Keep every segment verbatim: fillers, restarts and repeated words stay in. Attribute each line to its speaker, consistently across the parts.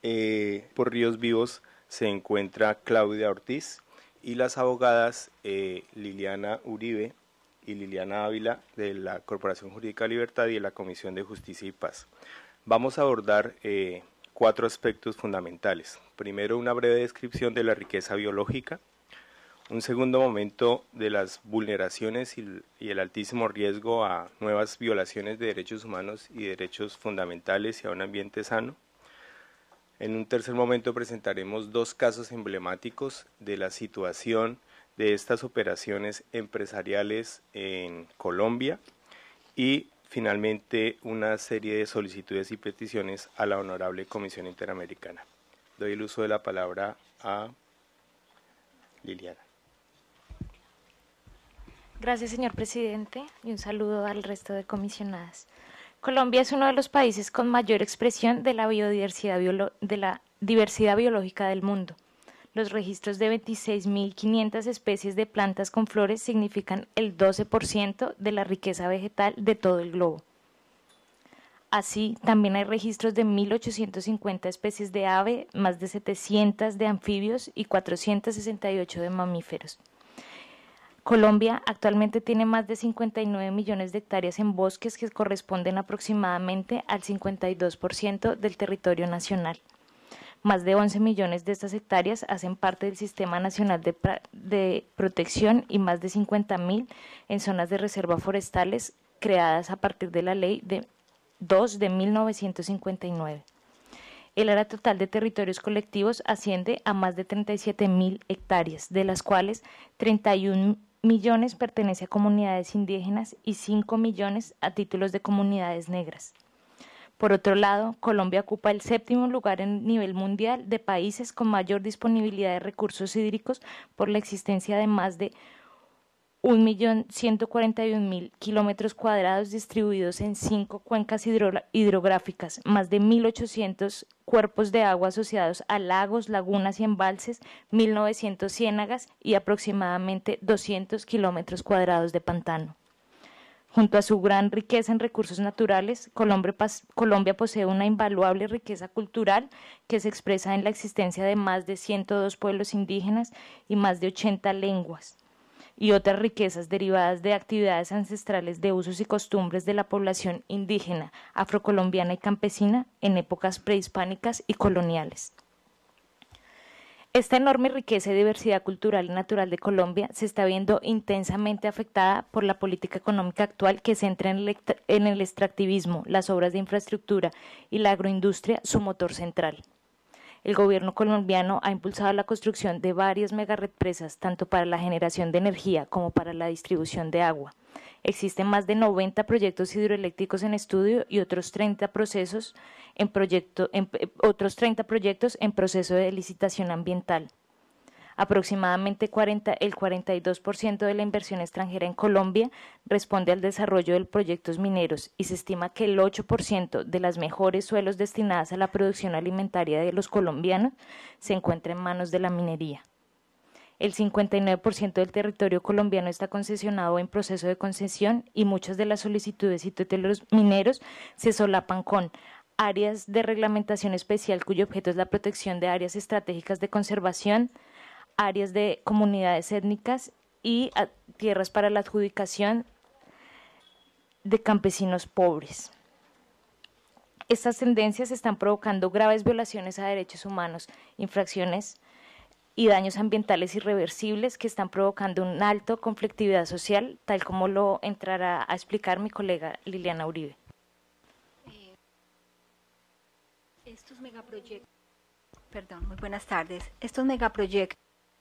Speaker 1: Eh, por Ríos Vivos se encuentra Claudia Ortiz y las abogadas eh, Liliana Uribe y Liliana Ávila de la Corporación Jurídica Libertad y de la Comisión de Justicia y Paz. Vamos a abordar eh, cuatro aspectos fundamentales. Primero, una breve descripción de la riqueza biológica. Un segundo momento de las vulneraciones y, y el altísimo riesgo a nuevas violaciones de derechos humanos y derechos fundamentales y a un ambiente sano. En un tercer momento presentaremos dos casos emblemáticos de la situación de estas operaciones empresariales en Colombia y finalmente una serie de solicitudes y peticiones a la Honorable Comisión Interamericana. Doy el uso de la palabra a Liliana.
Speaker 2: Gracias, señor presidente, y un saludo al resto de comisionadas. Colombia es uno de los países con mayor expresión de la biodiversidad, biolo de la diversidad biológica del mundo. Los registros de veintiséis mil quinientas especies de plantas con flores significan el doce por ciento de la riqueza vegetal de todo el globo. Así, también hay registros de mil ochocientas cincuenta especies de ave, más de setecientas de anfibios y cuatrocientos sesenta y ocho de mamíferos. Colombia actualmente tiene más de cincuenta y nueve millones de hectáreas en bosques que corresponden aproximadamente al cincuenta y dos por ciento del territorio nacional. Más de once millones de estas hectáreas hacen parte del Sistema Nacional de, de Protección y más de cincuenta mil en zonas de reserva forestales creadas a partir de la Ley de dos de mil novecientos cincuenta y nueve. El área total de territorios colectivos asciende a más de treinta y siete mil hectáreas, de las cuales treinta y un millones pertenece a comunidades indígenas y cinco millones a títulos de comunidades negras. Por otro lado, Colombia ocupa el séptimo lugar en nivel mundial de países con mayor disponibilidad de recursos hídricos por la existencia de más de un millón ciento cuarenta y un mil kilómetros cuadrados distribuidos en cinco cuencas hidro hidrográficas, más de mil ochocientos cuerpos de agua asociados a lagos, lagunas y embalses, mil novecientos ciénagas y aproximadamente doscientos kilómetros cuadrados de pantano. Junto a su gran riqueza en recursos naturales, Colombia, Colombia posee una invaluable riqueza cultural que se expresa en la existencia de más de ciento dos pueblos indígenas y más de ochenta lenguas, y otras riquezas derivadas de actividades ancestrales de usos y costumbres de la población indígena, afrocolombiana y campesina en épocas prehispánicas y coloniales. Esta enorme riqueza y diversidad cultural y natural de Colombia se está viendo intensamente afectada por la política económica actual que centra en el, en el extractivismo, las obras de infraestructura y la agroindustria, su motor central. El gobierno colombiano ha impulsado la construcción de varias megarepresas, tanto para la generación de energía como para la distribución de agua. Existen más de noventa proyectos hidroeléctricos en estudio y otros treinta procesos en proyecto, en, otros treinta proyectos en proceso de licitación ambiental. Aproximadamente cuarenta, el cuarenta y dos por ciento de la inversión extranjera en Colombia responde al desarrollo de proyectos mineros y se estima que el ocho por ciento de las mejores suelos destinadas a la producción alimentaria de los colombianos se encuentra en manos de la minería. El cincuenta y nueve por ciento del territorio colombiano está concesionado o en proceso de concesión y muchas de las solicitudes y títulos mineros se solapan con áreas de reglamentación especial cuyo objeto es la protección de áreas estratégicas de conservación, áreas de comunidades étnicas y tierras para la adjudicación de campesinos pobres. Estas tendencias están provocando graves violaciones a derechos humanos, infracciones y daños ambientales irreversibles que están provocando una alta conflictividad social, tal como lo entrará a explicar mi colega Liliana Uribe.
Speaker 3: Eh, estos megaproyectos, perdón, muy buenas tardes. Estos megaproyectos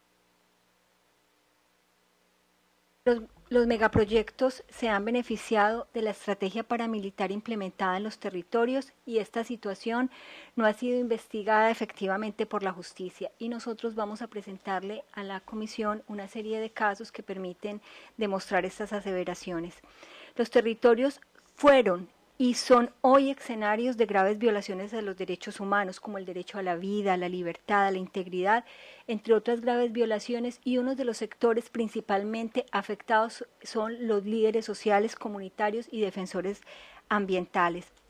Speaker 3: Los, los megaproyectos se han beneficiado de la estrategia paramilitar implementada en los territorios y esta situación no ha sido investigada efectivamente por la justicia y nosotros vamos a presentarle a la comisión una serie de casos que permiten demostrar estas aseveraciones. Los territorios fueron y son hoy escenarios de graves violaciones de los derechos humanos, como el derecho a la vida, a la libertad, a la integridad, entre otras graves violaciones, y uno de los sectores principalmente afectados son los líderes sociales, comunitarios y defensores ambientales.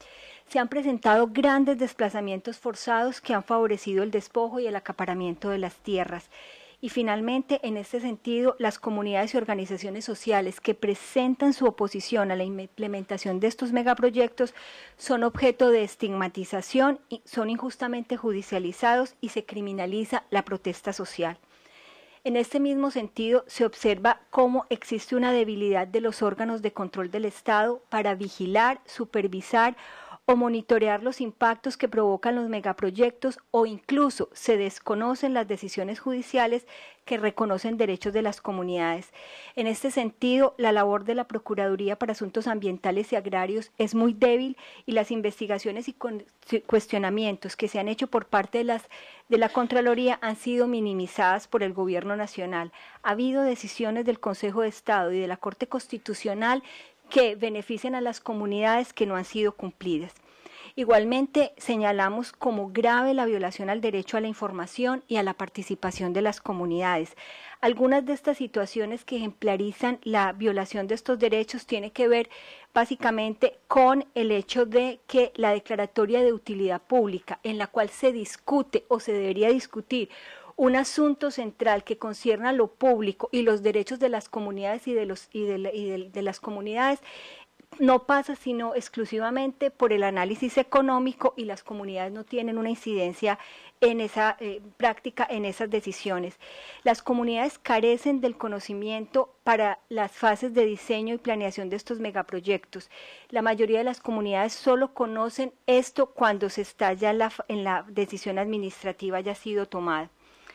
Speaker 3: Se han presentado grandes desplazamientos forzados que han favorecido el despojo y el acaparamiento de las tierras. Y finalmente, en este sentido, las comunidades y organizaciones sociales que presentan su oposición a la implementación de estos megaproyectos son objeto de estigmatización, y son injustamente judicializados y se criminaliza la protesta social. En este mismo sentido, se observa cómo existe una debilidad de los órganos de control del Estado para vigilar, supervisar o monitorear los impactos que provocan los megaproyectos, o incluso se desconocen las decisiones judiciales que reconocen derechos de las comunidades. En este sentido, la labor de la Procuraduría para Asuntos Ambientales y Agrarios es muy débil y las investigaciones y cuestionamientos que se han hecho por parte de, las, de la Contraloría han sido minimizadas por el Gobierno Nacional. Ha habido decisiones del Consejo de Estado y de la Corte Constitucional que benefician a las comunidades que no han sido cumplidas. Igualmente, señalamos como grave la violación al derecho a la información y a la participación de las comunidades. Algunas de estas situaciones que ejemplarizan la violación de estos derechos tienen que ver básicamente con el hecho de que la declaratoria de utilidad pública, en la cual se discute o se debería discutir un asunto central que concierne a lo público y los derechos de las comunidades y de, los, y de, y de, de las comunidades, no pasa sino exclusivamente por el análisis económico, y las comunidades no tienen una incidencia en esa eh, práctica, en esas decisiones. Las comunidades carecen del conocimiento para las fases de diseño y planeación de estos megaproyectos. La mayoría de las comunidades solo conocen esto cuando se está ya en la, en la decisión administrativa ya ha sido tomada.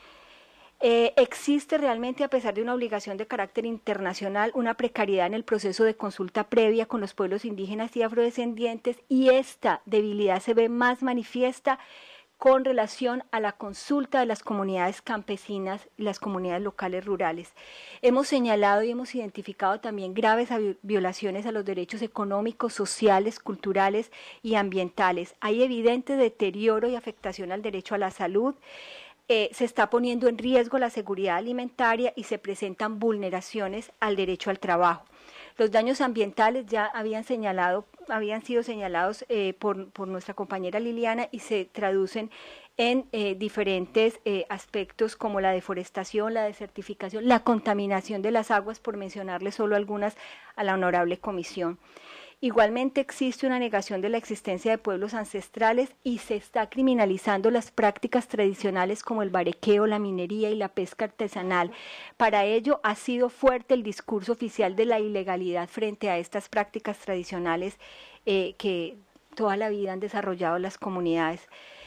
Speaker 3: Eh, existe realmente, a pesar de una obligación de carácter internacional, una precariedad en el proceso de consulta previa con los pueblos indígenas y afrodescendientes, y esta debilidad se ve más manifiesta con relación a la consulta de las comunidades campesinas y las comunidades locales rurales. Hemos señalado y hemos identificado también graves violaciones a los derechos económicos, sociales, culturales y ambientales. Hay evidente deterioro y afectación al derecho a la salud. Eh, se está poniendo en riesgo la seguridad alimentaria y se presentan vulneraciones al derecho al trabajo. Los daños ambientales ya habían señalado, habían sido señalados eh, por, por nuestra compañera Liliana, y se traducen en eh, diferentes eh, aspectos como la deforestación, la desertificación, la contaminación de las aguas, por mencionarle solo algunas a la honorable comisión. Igualmente existe una negación de la existencia de pueblos ancestrales y se está criminalizando las prácticas tradicionales como el barequeo, la minería y la pesca artesanal. Para ello ha sido fuerte el discurso oficial de la ilegalidad frente a estas prácticas tradicionales eh, que toda la vida han desarrollado las comunidades.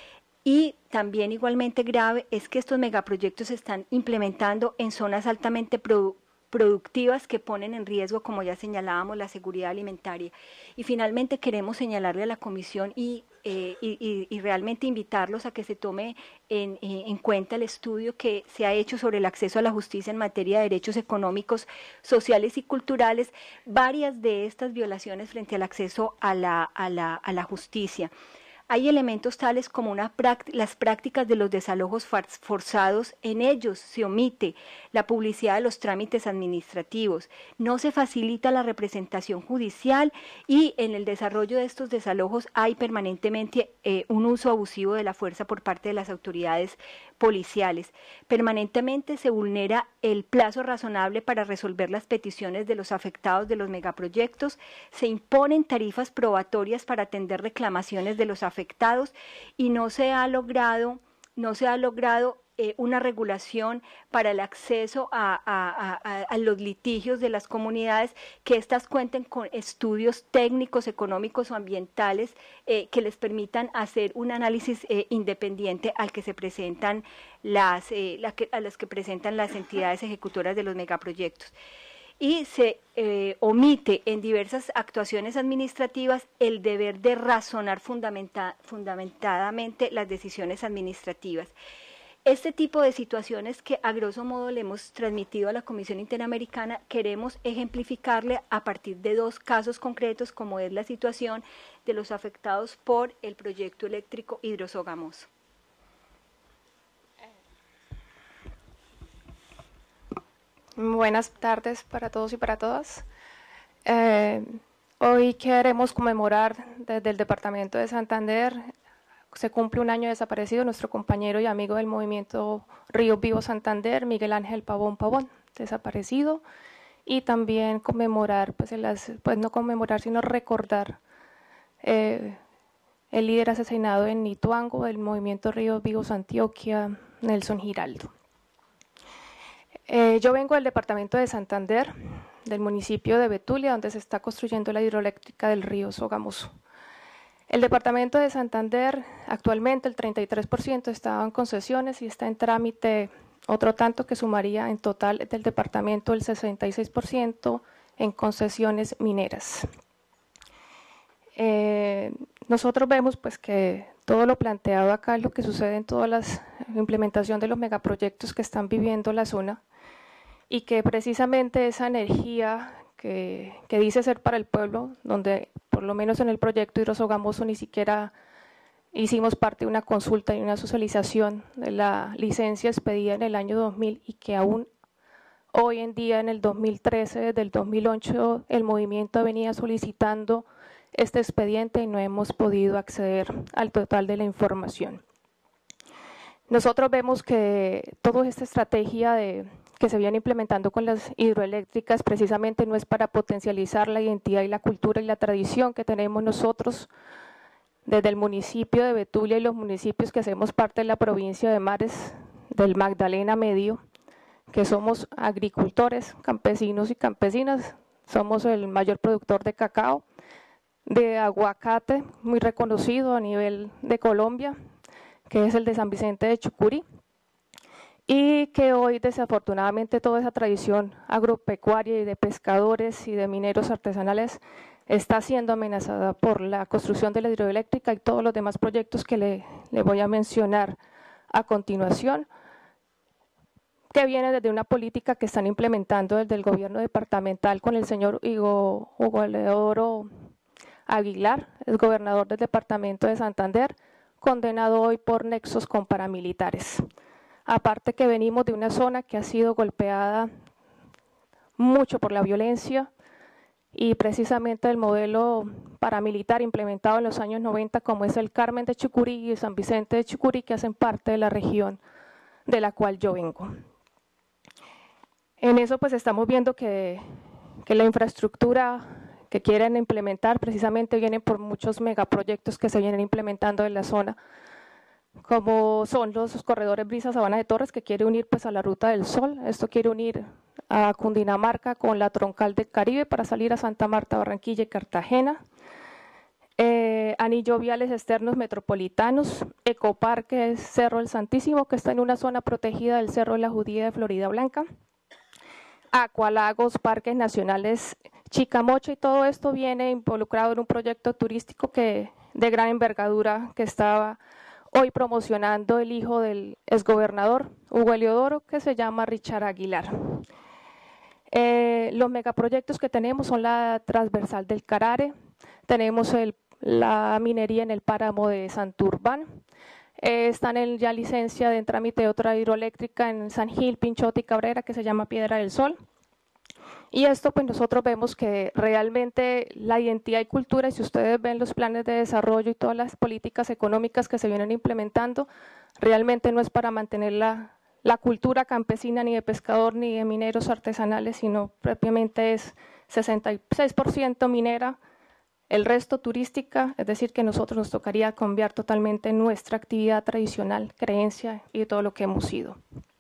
Speaker 3: Y también igualmente grave es que estos megaproyectos se están implementando en zonas altamente productivas, productivas que ponen en riesgo, como ya señalábamos, la seguridad alimentaria. Y finalmente queremos señalarle a la Comisión y, eh, y, y realmente invitarlos a que se tome en, en cuenta el estudio que se ha hecho sobre el acceso a la justicia en materia de derechos económicos, sociales y culturales, varias de estas violaciones frente al acceso a la, a la, a la justicia. Hay elementos tales como una práct- las prácticas de los desalojos forzados. En ellos se omite la publicidad de los trámites administrativos, no se facilita la representación judicial, y en el desarrollo de estos desalojos hay permanentemente eh, un uso abusivo de la fuerza por parte de las autoridades policiales. Permanentemente se vulnera el plazo razonable para resolver las peticiones de los afectados de los megaproyectos, se imponen tarifas probatorias para atender reclamaciones de los afectados, y no se ha logrado, no se ha logrado eh, una regulación para el acceso a, a, a, a los litigios de las comunidades, que éstas cuenten con estudios técnicos, económicos o ambientales eh, que les permitan hacer un análisis eh, independiente al que se presentan las, eh, la que, a las que presentan las entidades ejecutoras de los megaproyectos. Y se eh, omite en diversas actuaciones administrativas el deber de razonar fundamenta, fundamentadamente las decisiones administrativas. Este tipo de situaciones que a grosso modo le hemos transmitido a la Comisión Interamericana, queremos ejemplificarle a partir de dos casos concretos, como es la situación de los afectados por el proyecto eléctrico Hidrosogamoso.
Speaker 4: Buenas tardes para todos y para todas. Eh, hoy queremos conmemorar desde el departamento de Santander se cumple un año desaparecido nuestro compañero y amigo del movimiento Ríos Vivos Santander, Miguel Ángel Pavón Pavón, desaparecido, y también conmemorar, pues, en las, pues no conmemorar, sino recordar eh, el líder asesinado en Ituango del movimiento Ríos Vivos Antioquia, Nelson Giraldo. Eh, yo vengo del departamento de Santander, del municipio de Betulia, donde se está construyendo la hidroeléctrica del río Sogamoso. El departamento de Santander, actualmente el treinta y tres por ciento está en concesiones y está en trámite otro tanto que sumaría en total del departamento el sesenta y seis por ciento en concesiones mineras. Eh, nosotros vemos pues que todo lo planteado acá es lo que sucede en toda la implementación de los megaproyectos que están viviendo la zona, y que precisamente esa energía que, que dice ser para el pueblo, donde por lo menos en el proyecto Hidrosogamoso ni siquiera hicimos parte de una consulta y una socialización de la licencia expedida en el año dos mil, y que aún hoy en día, en el dos mil trece, desde el dos mil ocho, el movimiento venía solicitando este expediente y no hemos podido acceder al total de la información. Nosotros vemos que toda esta estrategia de, que se viene implementando con las hidroeléctricas precisamente no es para potencializar la identidad y la cultura y la tradición que tenemos nosotros desde el municipio de Betulia y los municipios que hacemos parte de la provincia de Mares del Magdalena Medio, que somos agricultores, campesinos y campesinas, somos el mayor productor de cacao, de aguacate, muy reconocido a nivel de Colombia, que es el de San Vicente de Chucurí, y que hoy desafortunadamente toda esa tradición agropecuaria y de pescadores y de mineros artesanales está siendo amenazada por la construcción de la hidroeléctrica y todos los demás proyectos que le, le voy a mencionar a continuación, que viene desde una política que están implementando desde el gobierno departamental con el señor Hugo, Hugo Leodoro Aguilar, el gobernador del departamento de Santander, condenado hoy por nexos con paramilitares. Aparte que venimos de una zona que ha sido golpeada mucho por la violencia y precisamente el modelo paramilitar implementado en los años noventa, como es el Carmen de Chucurí y San Vicente de Chucurí, que hacen parte de la región de la cual yo vengo. En eso pues estamos viendo que, que la infraestructura que quieren implementar precisamente viene por muchos megaproyectos que se vienen implementando en la zona, como son los corredores Brisa Sabana de Torres, que quiere unir pues a la Ruta del Sol. Esto quiere unir a Cundinamarca con la troncal del Caribe para salir a Santa Marta, Barranquilla y Cartagena. Eh, anillo viales externos metropolitanos, Ecoparque Cerro El Santísimo, que está en una zona protegida del Cerro de la Judía de Florida Blanca, Acualagos, parques nacionales Chicamocha, y todo esto viene involucrado en un proyecto turístico que, de gran envergadura que estaba hoy promocionando el hijo del exgobernador Hugo Leodoro, que se llama Richard Aguilar. Eh, los megaproyectos que tenemos son la transversal del Carare, tenemos el, la minería en el páramo de Santurbán, eh, están en ya licencia de trámite de otra hidroeléctrica en San Gil, Pinchote y Cabrera, que se llama Piedra del Sol. Y esto pues nosotros vemos que realmente la identidad y cultura, y si ustedes ven los planes de desarrollo y todas las políticas económicas que se vienen implementando, realmente no es para mantener la, la cultura campesina ni de pescador ni de mineros artesanales, sino propiamente es sesenta y seis por ciento minera, el resto turística, es decir que nosotros nos tocaría cambiar totalmente nuestra actividad tradicional, creencia y todo lo que hemos sido.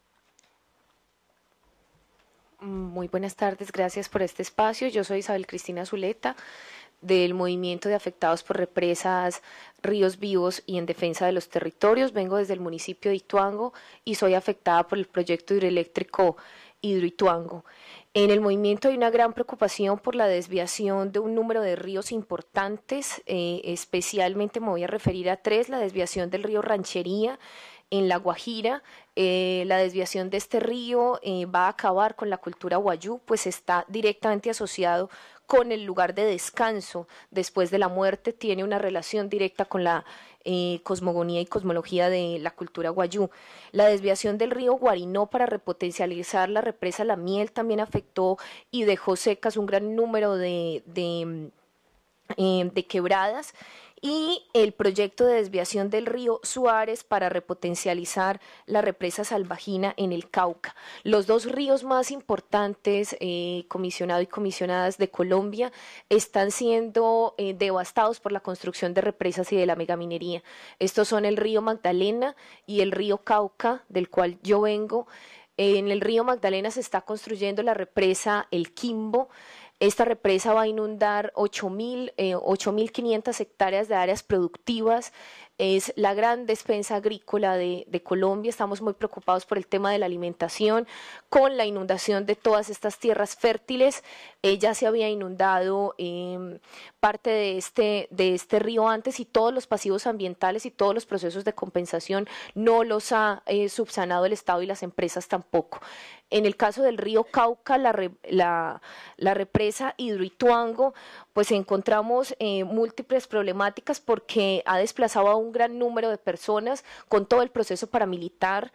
Speaker 5: Muy buenas tardes, gracias por este espacio. Yo soy Isabel Cristina Zuleta, del Movimiento de Afectados por Represas, Ríos Vivos y en Defensa de los Territorios. Vengo desde el municipio de Ituango y soy afectada por el proyecto hidroeléctrico Hidroituango. En el movimiento hay una gran preocupación por la desviación de un número de ríos importantes, eh, especialmente me voy a referir a tres: la desviación del río Ranchería en La Guajira. Eh, la desviación de este río eh, va a acabar con la cultura wayú, pues está directamente asociado con el lugar de descanso después de la muerte, tiene una relación directa con la eh, cosmogonía y cosmología de la cultura wayú. La desviación del río Guarinó para repotencializar la represa La Miel también afectó y dejó secas un gran número de, de eh, de quebradas, y el proyecto de desviación del río Suárez para repotencializar la represa Salvajina en el Cauca. Los dos ríos más importantes, eh, comisionado y comisionadas de Colombia, están siendo eh, devastados por la construcción de represas y de la megaminería. Estos son el río Magdalena y el río Cauca, del cual yo vengo. En el río Magdalena se está construyendo la represa El Quimbo. Esta represa va a inundar ocho mil quinientas hectáreas de áreas productivas. Es la gran despensa agrícola de, de Colombia. Estamos muy preocupados por el tema de la alimentación. Con la inundación de todas estas tierras fértiles, eh, ya se había inundado eh, parte de este, de este río antes, y todos los pasivos ambientales y todos los procesos de compensación no los ha eh, subsanado el Estado y las empresas tampoco. En el caso del río Cauca, la, la, la represa Hidroituango, pues encontramos eh, múltiples problemáticas porque ha desplazado a un gran número de personas con todo el proceso paramilitar.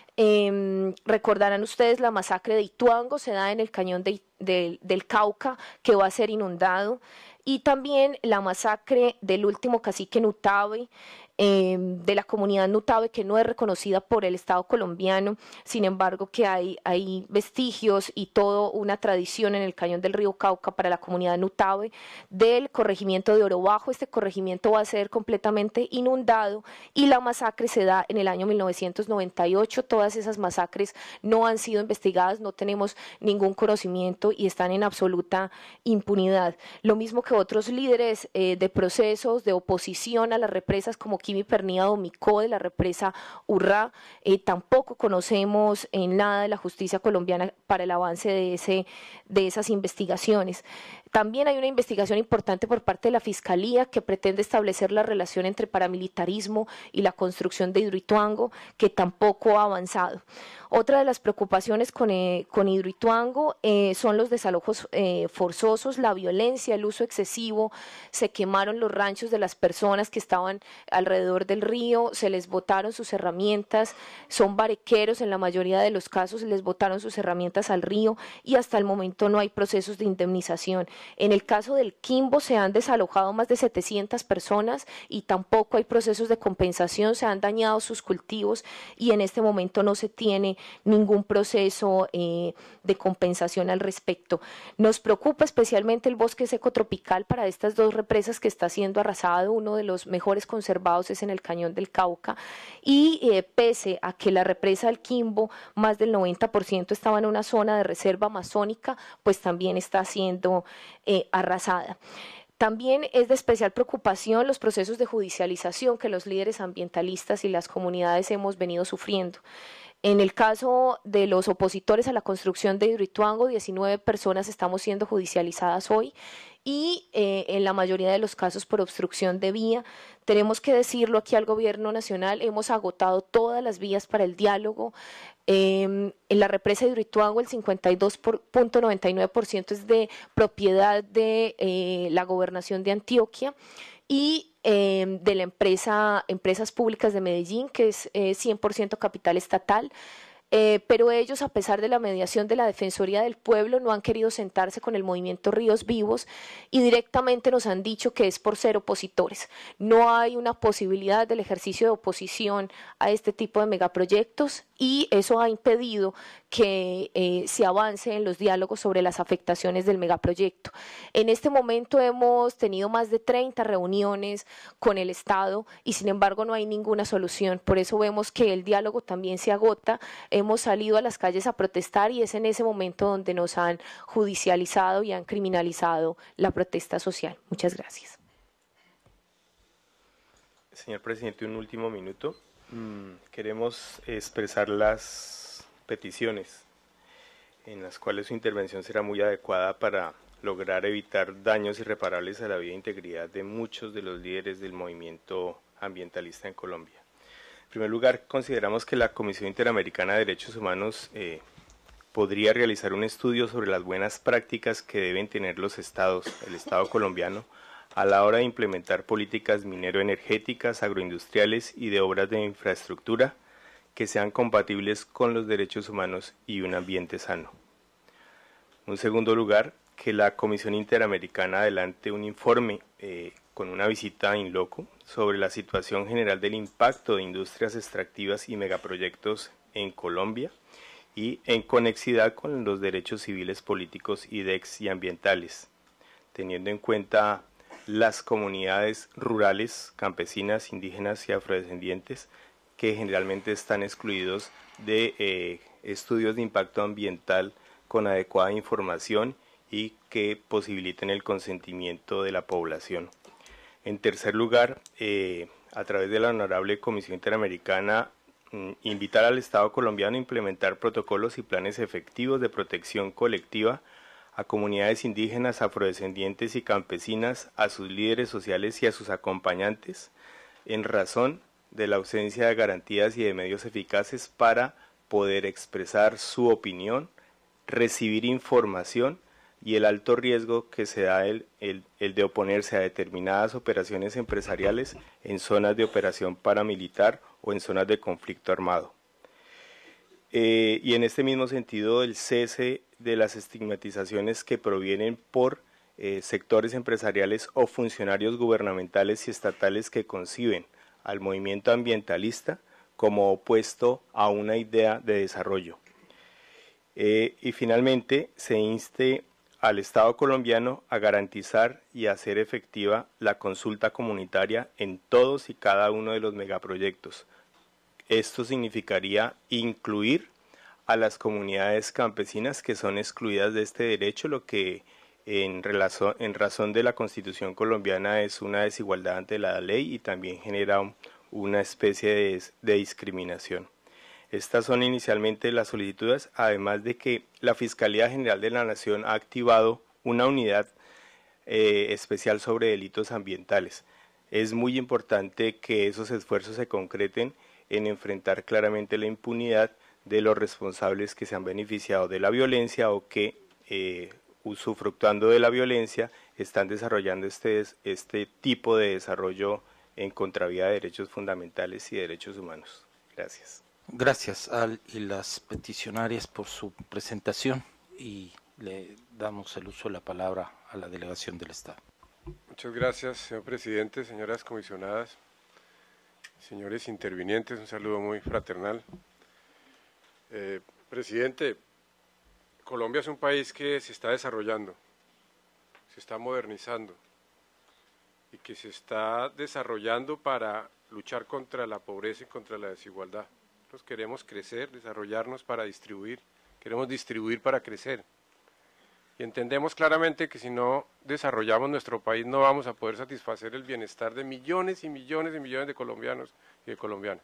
Speaker 5: Eh, recordarán ustedes la masacre de Ituango, se da en el cañón de, de, del Cauca, que va a ser inundado, y también la masacre del último cacique Nutabe, eh, de la comunidad Nutabe, que no es reconocida por el Estado colombiano, sin embargo que hay, hay vestigios y toda una tradición en el cañón del río Cauca para la comunidad Nutabe, del corregimiento de Oro Bajo. Este corregimiento va a ser completamente inundado, y la masacre se da en el año mil novecientos noventa y ocho. Todas esas masacres no han sido investigadas, no tenemos ningún conocimiento y están en absoluta impunidad. Lo mismo que otros líderes eh, de procesos de oposición a las represas, como Kimi Pernía Domicó de la represa Urrá. Eh, tampoco conocemos en nada de la justicia colombiana para el avance de, ese, de esas investigaciones. También hay una investigación importante por parte de la Fiscalía que pretende establecer la relación entre paramilitarismo y la construcción de Hidroituango, que tampoco ha avanzado. Otra de las preocupaciones con, eh, con Hidroituango eh, son los desalojos eh, forzosos, la violencia, el uso excesivo. Se quemaron los ranchos de las personas que estaban alrededor del río, se les botaron sus herramientas, son barequeros en la mayoría de los casos, les botaron sus herramientas al río, y hasta el momento no hay procesos de indemnización. En el caso del Quimbo se han desalojado más de setecientas personas y tampoco hay procesos de compensación, se han dañado sus cultivos y en este momento no se tiene ningún proceso eh, de compensación al respecto. Nos preocupa especialmente el bosque seco tropical para estas dos represas que está siendo arrasado. Uno de los mejores conservados es en el cañón del Cauca, y eh, pese a que la represa del Quimbo más del noventa por ciento estaba en una zona de reserva amazónica, pues también está siendo eh, arrasada. También es de especial preocupación los procesos de judicialización que los líderes ambientalistas y las comunidades hemos venido sufriendo. En el caso de los opositores a la construcción de Hidroituango, diecinueve personas estamos siendo judicializadas hoy, y eh, en la mayoría de los casos por obstrucción de vía. Tenemos que decirlo aquí al Gobierno Nacional, hemos agotado todas las vías para el diálogo. Eh, en la represa de Hidroituango el cincuenta y dos punto noventa y nueve por ciento es de propiedad de eh, la Gobernación de Antioquia, y eh, de la empresa Empresas Públicas de Medellín, que es eh, cien por ciento capital estatal. Eh, pero ellos, a pesar de la mediación de la Defensoría del Pueblo, no han querido sentarse con el movimiento Ríos Vivos y directamente nos han dicho que es por ser opositores. No hay una posibilidad del ejercicio de oposición a este tipo de megaproyectos, y eso ha impedido que eh, se avance en los diálogos sobre las afectaciones del megaproyecto. En este momento hemos tenido más de treinta reuniones con el Estado y sin embargo no hay ninguna solución. Por eso vemos que el diálogo también se agota. Hemos salido a las calles a protestar y es en ese momento donde nos han judicializado y han criminalizado la protesta social. Muchas gracias.
Speaker 1: Señor presidente, un último minuto. Mm, queremos expresar las peticiones en las cuales su intervención será muy adecuada para lograr evitar daños irreparables a la vida e integridad de muchos de los líderes del movimiento ambientalista en Colombia. En primer lugar, consideramos que la Comisión Interamericana de Derechos Humanos eh, podría realizar un estudio sobre las buenas prácticas que deben tener los estados, el Estado colombiano, a la hora de implementar políticas minero-energéticas, agroindustriales y de obras de infraestructura que sean compatibles con los derechos humanos y un ambiente sano. En segundo lugar, que la Comisión Interamericana adelante un informe eh, con una visita in loco sobre la situación general del impacto de industrias extractivas y megaproyectos en Colombia y en conexidad con los derechos civiles, políticos y, dex y ambientales, teniendo en cuenta las comunidades rurales, campesinas, indígenas y afrodescendientes que generalmente están excluidos de eh, estudios de impacto ambiental con adecuada información y que posibiliten el consentimiento de la población. En tercer lugar, eh, a través de la Honorable Comisión Interamericana, mm, invitar al Estado colombiano a implementar protocolos y planes efectivos de protección colectiva a comunidades indígenas, afrodescendientes y campesinas, a sus líderes sociales y a sus acompañantes, en razón de la ausencia de garantías y de medios eficaces para poder expresar su opinión, recibir información y el alto riesgo que se da el, el, el de oponerse a determinadas operaciones empresariales en zonas de operación paramilitar o en zonas de conflicto armado. Eh, y en este mismo sentido, el cese de las estigmatizaciones que provienen por eh, sectores empresariales o funcionarios gubernamentales y estatales que conciben al movimiento ambientalista como opuesto a una idea de desarrollo. Eh, y finalmente, se inste al Estado colombiano a garantizar y hacer efectiva la consulta comunitaria en todos y cada uno de los megaproyectos. Esto significaría incluir a las comunidades campesinas que son excluidas de este derecho, lo que en, relación, en razón de la Constitución colombiana es una desigualdad ante la ley y también genera un, una especie de, de discriminación. Estas son inicialmente las solicitudes, además de que la Fiscalía General de la Nación ha activado una unidad eh, especial sobre delitos ambientales. Es muy importante que esos esfuerzos se concreten en enfrentar claramente la impunidad de los responsables que se han beneficiado de la violencia o que, eh, usufructuando de la violencia, están desarrollando este, este tipo de desarrollo en contravía de derechos fundamentales y derechos humanos. Gracias.
Speaker 6: Gracias al y las peticionarias por su presentación y le damos el uso de la palabra a la delegación del Estado.
Speaker 7: Muchas gracias, señor presidente, señoras comisionadas, señores intervinientes, un saludo muy fraternal. Eh, presidente, Colombia es un país que se está desarrollando, se está modernizando y que se está desarrollando para luchar contra la pobreza y contra la desigualdad. Nosotros queremos crecer, desarrollarnos para distribuir, queremos distribuir para crecer. Y entendemos claramente que si no desarrollamos nuestro país no vamos a poder satisfacer el bienestar de millones y millones y millones de colombianos y de colombianas.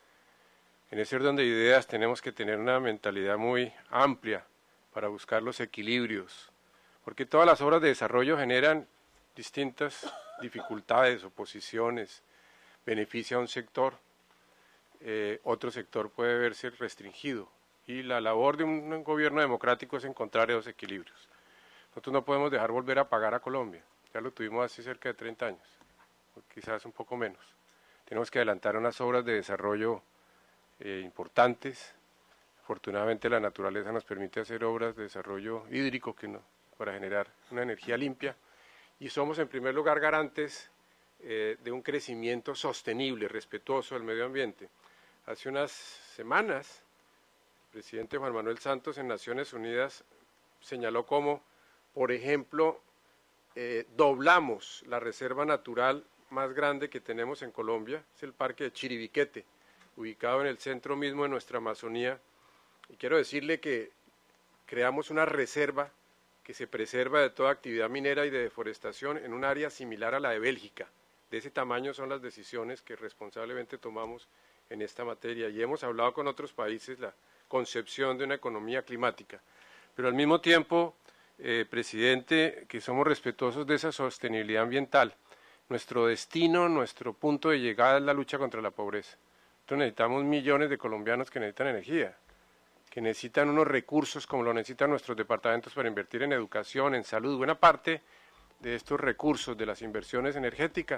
Speaker 7: En ese orden de ideas tenemos que tener una mentalidad muy amplia para buscar los equilibrios, porque todas las obras de desarrollo generan distintas dificultades, oposiciones, beneficia a un sector, eh, otro sector puede verse restringido, y la labor de un gobierno democrático es encontrar esos equilibrios. Nosotros no podemos dejar volver a pagar a Colombia, ya lo tuvimos hace cerca de treinta años, quizás un poco menos. Tenemos que adelantar unas obras de desarrollo eh, importantes. Afortunadamente la naturaleza nos permite hacer obras de desarrollo hídrico que no, para generar una energía limpia, y somos en primer lugar garantes eh, de un crecimiento sostenible, respetuoso del medio ambiente. Hace unas semanas, el presidente Juan Manuel Santos en Naciones Unidas señaló cómo, por ejemplo, eh, doblamos la reserva natural más grande que tenemos en Colombia, es el Parque de Chiribiquete, ubicado en el centro mismo de nuestra Amazonía, y quiero decirle que creamos una reserva que se preserva de toda actividad minera y de deforestación en un área similar a la de Bélgica. De ese tamaño son las decisiones que responsablemente tomamos en esta materia, y hemos hablado con otros países la concepción de una economía climática. Pero al mismo tiempo, eh, presidente, que somos respetuosos de esa sostenibilidad ambiental. Nuestro destino, nuestro punto de llegada es la lucha contra la pobreza. Entonces necesitamos millones de colombianos que necesitan energía, que necesitan unos recursos como lo necesitan nuestros departamentos para invertir en educación, en salud. Buena parte de estos recursos, de las inversiones energéticas,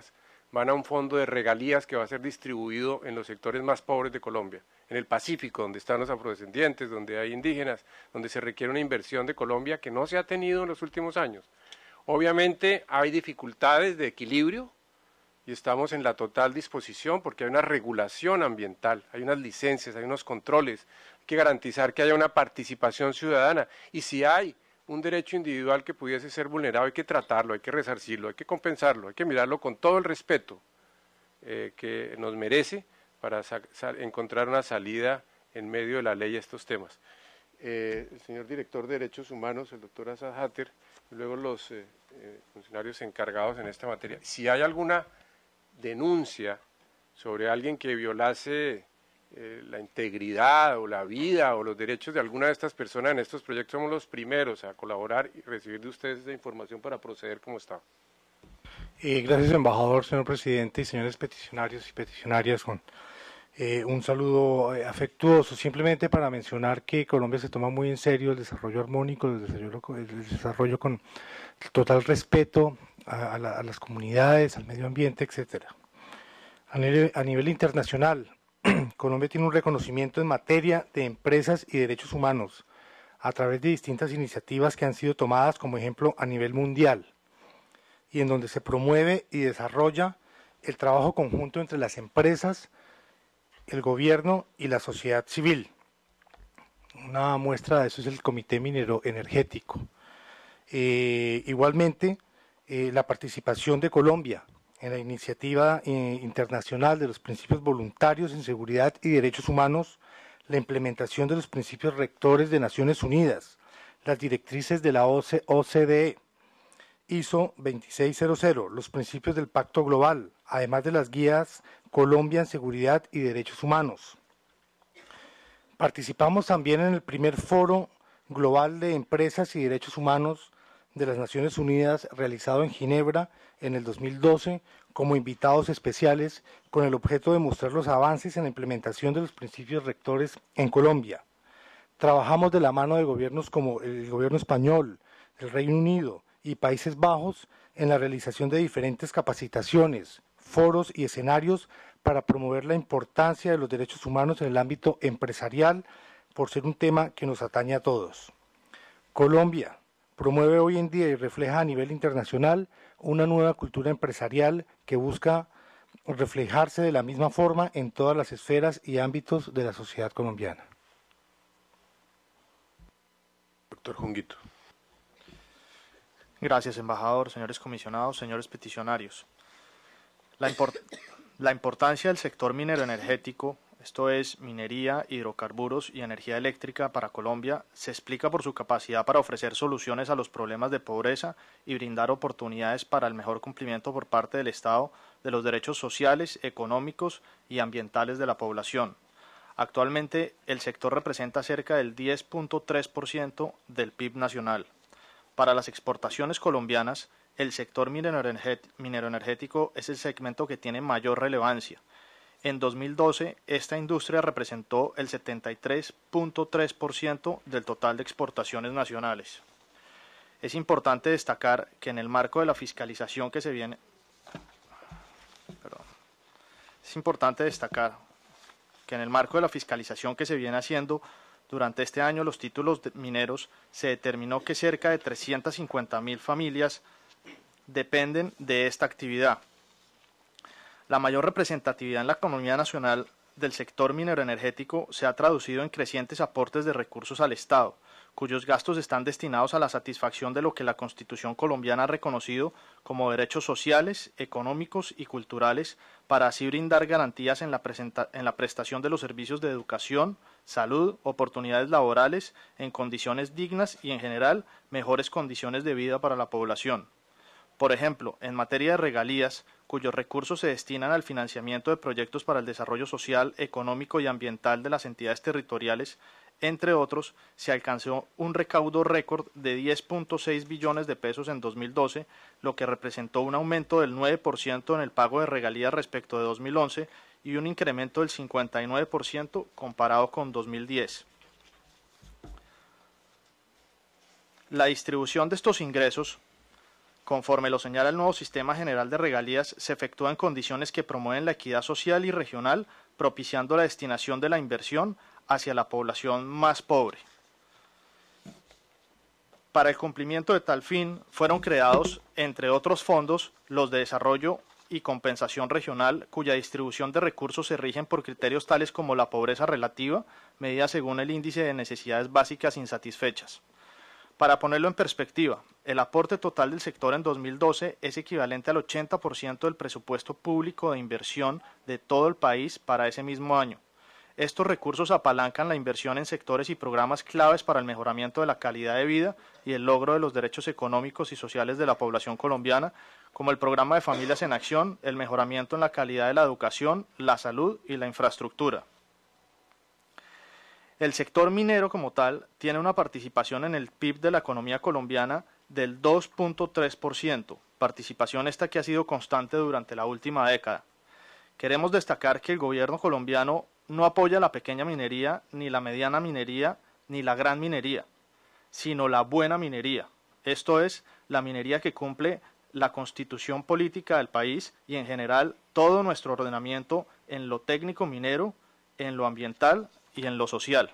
Speaker 7: van a un fondo de regalías que va a ser distribuido en los sectores más pobres de Colombia, en el Pacífico, donde están los afrodescendientes, donde hay indígenas, donde se requiere una inversión de Colombia que no se ha tenido en los últimos años. Obviamente hay dificultades de equilibrio y estamos en la total disposición porque hay una regulación ambiental, hay unas licencias, hay unos controles, hay que garantizar que haya una participación ciudadana y si hay un derecho individual que pudiese ser vulnerado hay que tratarlo, hay que resarcirlo, hay que compensarlo, hay que mirarlo con todo el respeto eh, que nos merece para encontrar una salida en medio de la ley a estos temas. Eh, el señor director de Derechos Humanos, el doctor Asad Hatter, y luego los eh, eh, funcionarios encargados en esta materia. Si hay alguna denuncia sobre alguien que violase eh, la integridad o la vida o los derechos de alguna de estas personas en estos proyectos, somos los primeros a colaborar y recibir de ustedes esa información para proceder como está.
Speaker 8: Eh, gracias, embajador, señor presidente y señores peticionarios y peticionarias, con eh, un saludo eh, afectuoso, simplemente para mencionar que Colombia se toma muy en serio el desarrollo armónico, el desarrollo, el desarrollo con total respeto a, a, la, a las comunidades, al medio ambiente, etcétera. A nivel, a nivel internacional, Colombia tiene un reconocimiento en materia de empresas y derechos humanos a través de distintas iniciativas que han sido tomadas como ejemplo a nivel mundial y en donde se promueve y desarrolla el trabajo conjunto entre las empresas, el gobierno y la sociedad civil. Una muestra de eso es el Comité Minero Energético. Eh, igualmente, eh, la participación de Colombia en la iniciativa eh, internacional de los principios voluntarios en seguridad y derechos humanos, la implementación de los principios rectores de Naciones Unidas, las directrices de la O C D E, I S O veintiséis cero cero, los principios del Pacto Global, además de las guías Colombia en Seguridad y Derechos Humanos. Participamos también en el primer Foro Global de Empresas y Derechos Humanos de las Naciones Unidas realizado en Ginebra en el dos mil doce como invitados especiales con el objeto de mostrar los avances en la implementación de los principios rectores en Colombia. Trabajamos de la mano de gobiernos como el gobierno español, el Reino Unido y Países Bajos en la realización de diferentes capacitaciones, foros y escenarios para promover la importancia de los derechos humanos en el ámbito empresarial por ser un tema que nos atañe a todos. Colombia promueve hoy en día y refleja a nivel internacional una nueva cultura empresarial que busca reflejarse de la misma forma en todas las esferas y ámbitos de la sociedad colombiana.
Speaker 7: Doctor Junguito.
Speaker 9: Gracias, embajador, señores comisionados, señores peticionarios. La, import la importancia del sector minero energético, esto es minería, hidrocarburos y energía eléctrica para Colombia, se explica por su capacidad para ofrecer soluciones a los problemas de pobreza y brindar oportunidades para el mejor cumplimiento por parte del Estado de los derechos sociales, económicos y ambientales de la población. Actualmente, el sector representa cerca del diez punto tres por ciento del P I B nacional. Para las exportaciones colombianas, el sector minero energético es el segmento que tiene mayor relevancia. En dos mil doce, esta industria representó el setenta y tres punto tres por ciento del total de exportaciones nacionales. Es importante destacar que en el marco de la fiscalización que se viene... Perdón. Es importante destacar que en el marco de la fiscalización que se viene haciendo durante este año los títulos mineros, se determinó que cerca de trescientas cincuenta mil familias dependen de esta actividad. La mayor representatividad en la economía nacional del sector minero energético se ha traducido en crecientes aportes de recursos al Estado, cuyos gastos están destinados a la satisfacción de lo que la Constitución colombiana ha reconocido como derechos sociales, económicos y culturales, para así brindar garantías en la, en la prestación de los servicios de educación, salud, oportunidades laborales en condiciones dignas y, en general, mejores condiciones de vida para la población. Por ejemplo, en materia de regalías, cuyos recursos se destinan al financiamiento de proyectos para el desarrollo social, económico y ambiental de las entidades territoriales, entre otros, se alcanzó un recaudo récord de diez punto seis billones de pesos en dos mil doce, lo que representó un aumento del nueve por ciento en el pago de regalías respecto de dos mil once y un incremento del cincuenta y nueve por ciento comparado con dos mil diez. La distribución de estos ingresos conforme lo señala el nuevo sistema general de regalías, se efectúa en condiciones que promueven la equidad social y regional, propiciando la destinación de la inversión hacia la población más pobre. Para el cumplimiento de tal fin, fueron creados, entre otros fondos, los de desarrollo y compensación regional, cuya distribución de recursos se rigen por criterios tales como la pobreza relativa, medida según el índice de necesidades básicas insatisfechas. Para ponerlo en perspectiva, el aporte total del sector en dos mil doce es equivalente al ochenta por ciento del presupuesto público de inversión de todo el país para ese mismo año. Estos recursos apalancan la inversión en sectores y programas claves para el mejoramiento de la calidad de vida y el logro de los derechos económicos y sociales de la población colombiana, como el programa de Familias en Acción, el mejoramiento en la calidad de la educación, la salud y la infraestructura. El sector minero como tal tiene una participación en el P I B de la economía colombiana del dos punto tres por ciento, participación esta que ha sido constante durante la última década. Queremos destacar que el gobierno colombiano no apoya la pequeña minería, ni la mediana minería, ni la gran minería, sino la buena minería, esto es, la minería que cumple la constitución política del país y en general todo nuestro ordenamiento en lo técnico minero, en lo ambiental y en lo social.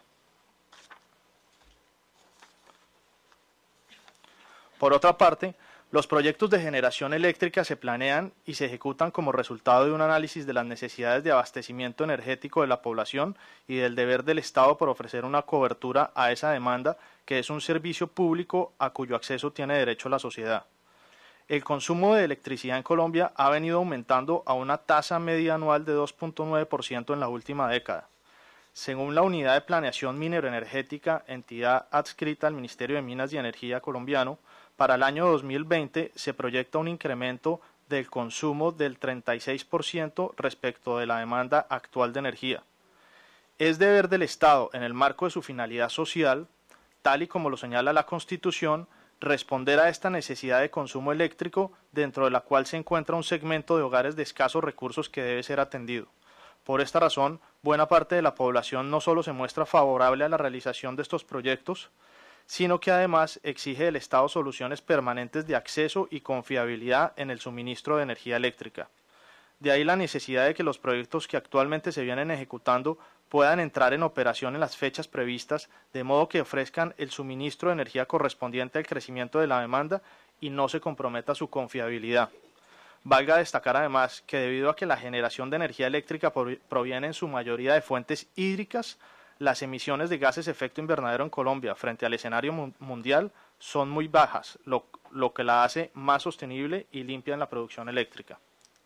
Speaker 9: Por otra parte, los proyectos de generación eléctrica se planean y se ejecutan como resultado de un análisis de las necesidades de abastecimiento energético de la población y del deber del Estado por ofrecer una cobertura a esa demanda, que es un servicio público a cuyo acceso tiene derecho la sociedad. El consumo de electricidad en Colombia ha venido aumentando a una tasa media anual de dos punto nueve por ciento en la última década. Según la Unidad de Planeación Minero-Energética, entidad adscrita al Ministerio de Minas y Energía colombiano, para el año dos mil veinte se proyecta un incremento del consumo del treinta y seis por ciento respecto de la demanda actual de energía. Es deber del Estado, en el marco de su finalidad social, tal y como lo señala la Constitución, responder a esta necesidad de consumo eléctrico, dentro de la cual se encuentra un segmento de hogares de escasos recursos que debe ser atendido. Por esta razón, buena parte de la población no solo se muestra favorable a la realización de estos proyectos, sino que además exige del Estado soluciones permanentes de acceso y confiabilidad en el suministro de energía eléctrica. De ahí la necesidad de que los proyectos que actualmente se vienen ejecutando puedan entrar en operación en las fechas previstas, de modo que ofrezcan el suministro de energía correspondiente al crecimiento de la demanda y no se comprometa su confiabilidad. Valga destacar además que debido a que la generación de energía eléctrica proviene en su mayoría de fuentes hídricas, las emisiones de gases de efecto invernadero en Colombia frente al escenario mundial son muy bajas, lo, lo que la hace más sostenible y limpia en la producción eléctrica.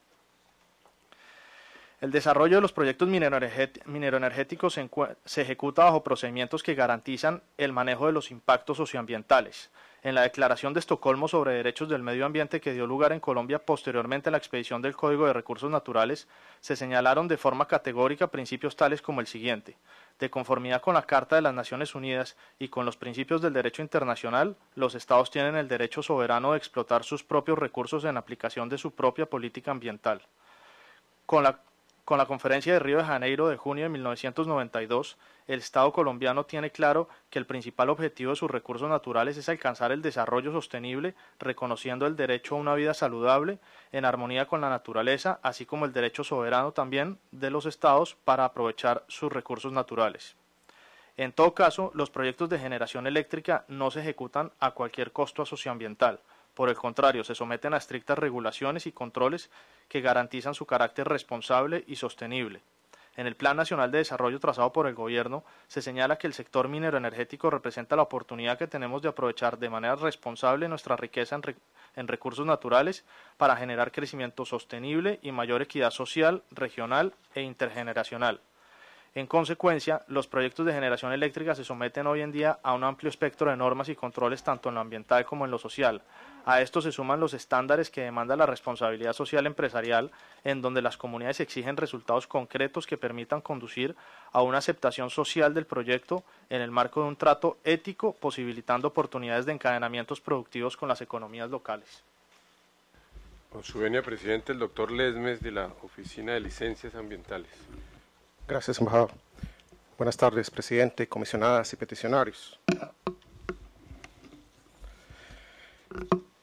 Speaker 9: El desarrollo de los proyectos mineroenergéticos se, se ejecuta bajo procedimientos que garantizan el manejo de los impactos socioambientales. En la Declaración de Estocolmo sobre Derechos del Medio Ambiente, que dio lugar en Colombia posteriormente a la expedición del Código de Recursos Naturales, se señalaron de forma categórica principios tales como el siguiente: de conformidad con la Carta de las Naciones Unidas y con los principios del derecho internacional, los Estados tienen el derecho soberano de explotar sus propios recursos en aplicación de su propia política ambiental. Con la Con la Conferencia de Río de Janeiro de junio de mil novecientos noventa y dos, el Estado colombiano tiene claro que el principal objetivo de sus recursos naturales es alcanzar el desarrollo sostenible, reconociendo el derecho a una vida saludable, en armonía con la naturaleza, así como el derecho soberano también de los Estados para aprovechar sus recursos naturales. En todo caso, los proyectos de generación eléctrica no se ejecutan a cualquier costo socioambiental. Por el contrario, se someten a estrictas regulaciones y controles que garantizan su carácter responsable y sostenible. En el Plan Nacional de Desarrollo trazado por el Gobierno, se señala que el sector minero-energético representa la oportunidad que tenemos de aprovechar de manera responsable nuestra riqueza en, re en recursos naturales para generar crecimiento sostenible y mayor equidad social, regional e intergeneracional. En consecuencia, los proyectos de generación eléctrica se someten hoy en día a un amplio espectro de normas y controles tanto en lo ambiental como en lo social. A esto se suman los estándares que demanda la responsabilidad social empresarial, en donde las comunidades exigen resultados concretos que permitan conducir a una aceptación social del proyecto en el marco de un trato ético, posibilitando oportunidades de encadenamientos productivos con las economías locales.
Speaker 7: Con su venia, presidente, el doctor Lesmes, de la Oficina de Licencias Ambientales.
Speaker 10: Gracias, embajador. Buenas tardes, presidente, comisionadas y peticionarios.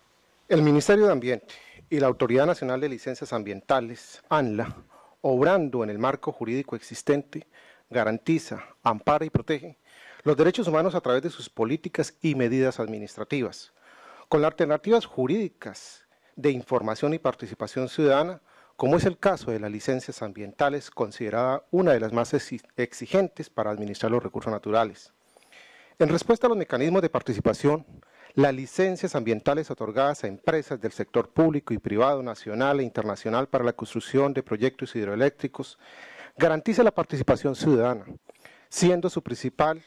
Speaker 10: El Ministerio de Ambiente y la Autoridad Nacional de Licencias Ambientales, ANLA, obrando en el marco jurídico existente, garantiza, ampara y protege los derechos humanos a través de sus políticas y medidas administrativas, con las alternativas jurídicas de información y participación ciudadana, como es el caso de las licencias ambientales, considerada una de las más exigentes para administrar los recursos naturales. En respuesta a los mecanismos de participación, las licencias ambientales otorgadas a empresas del sector público y privado nacional e internacional para la construcción de proyectos hidroeléctricos garantiza la participación ciudadana, siendo su principal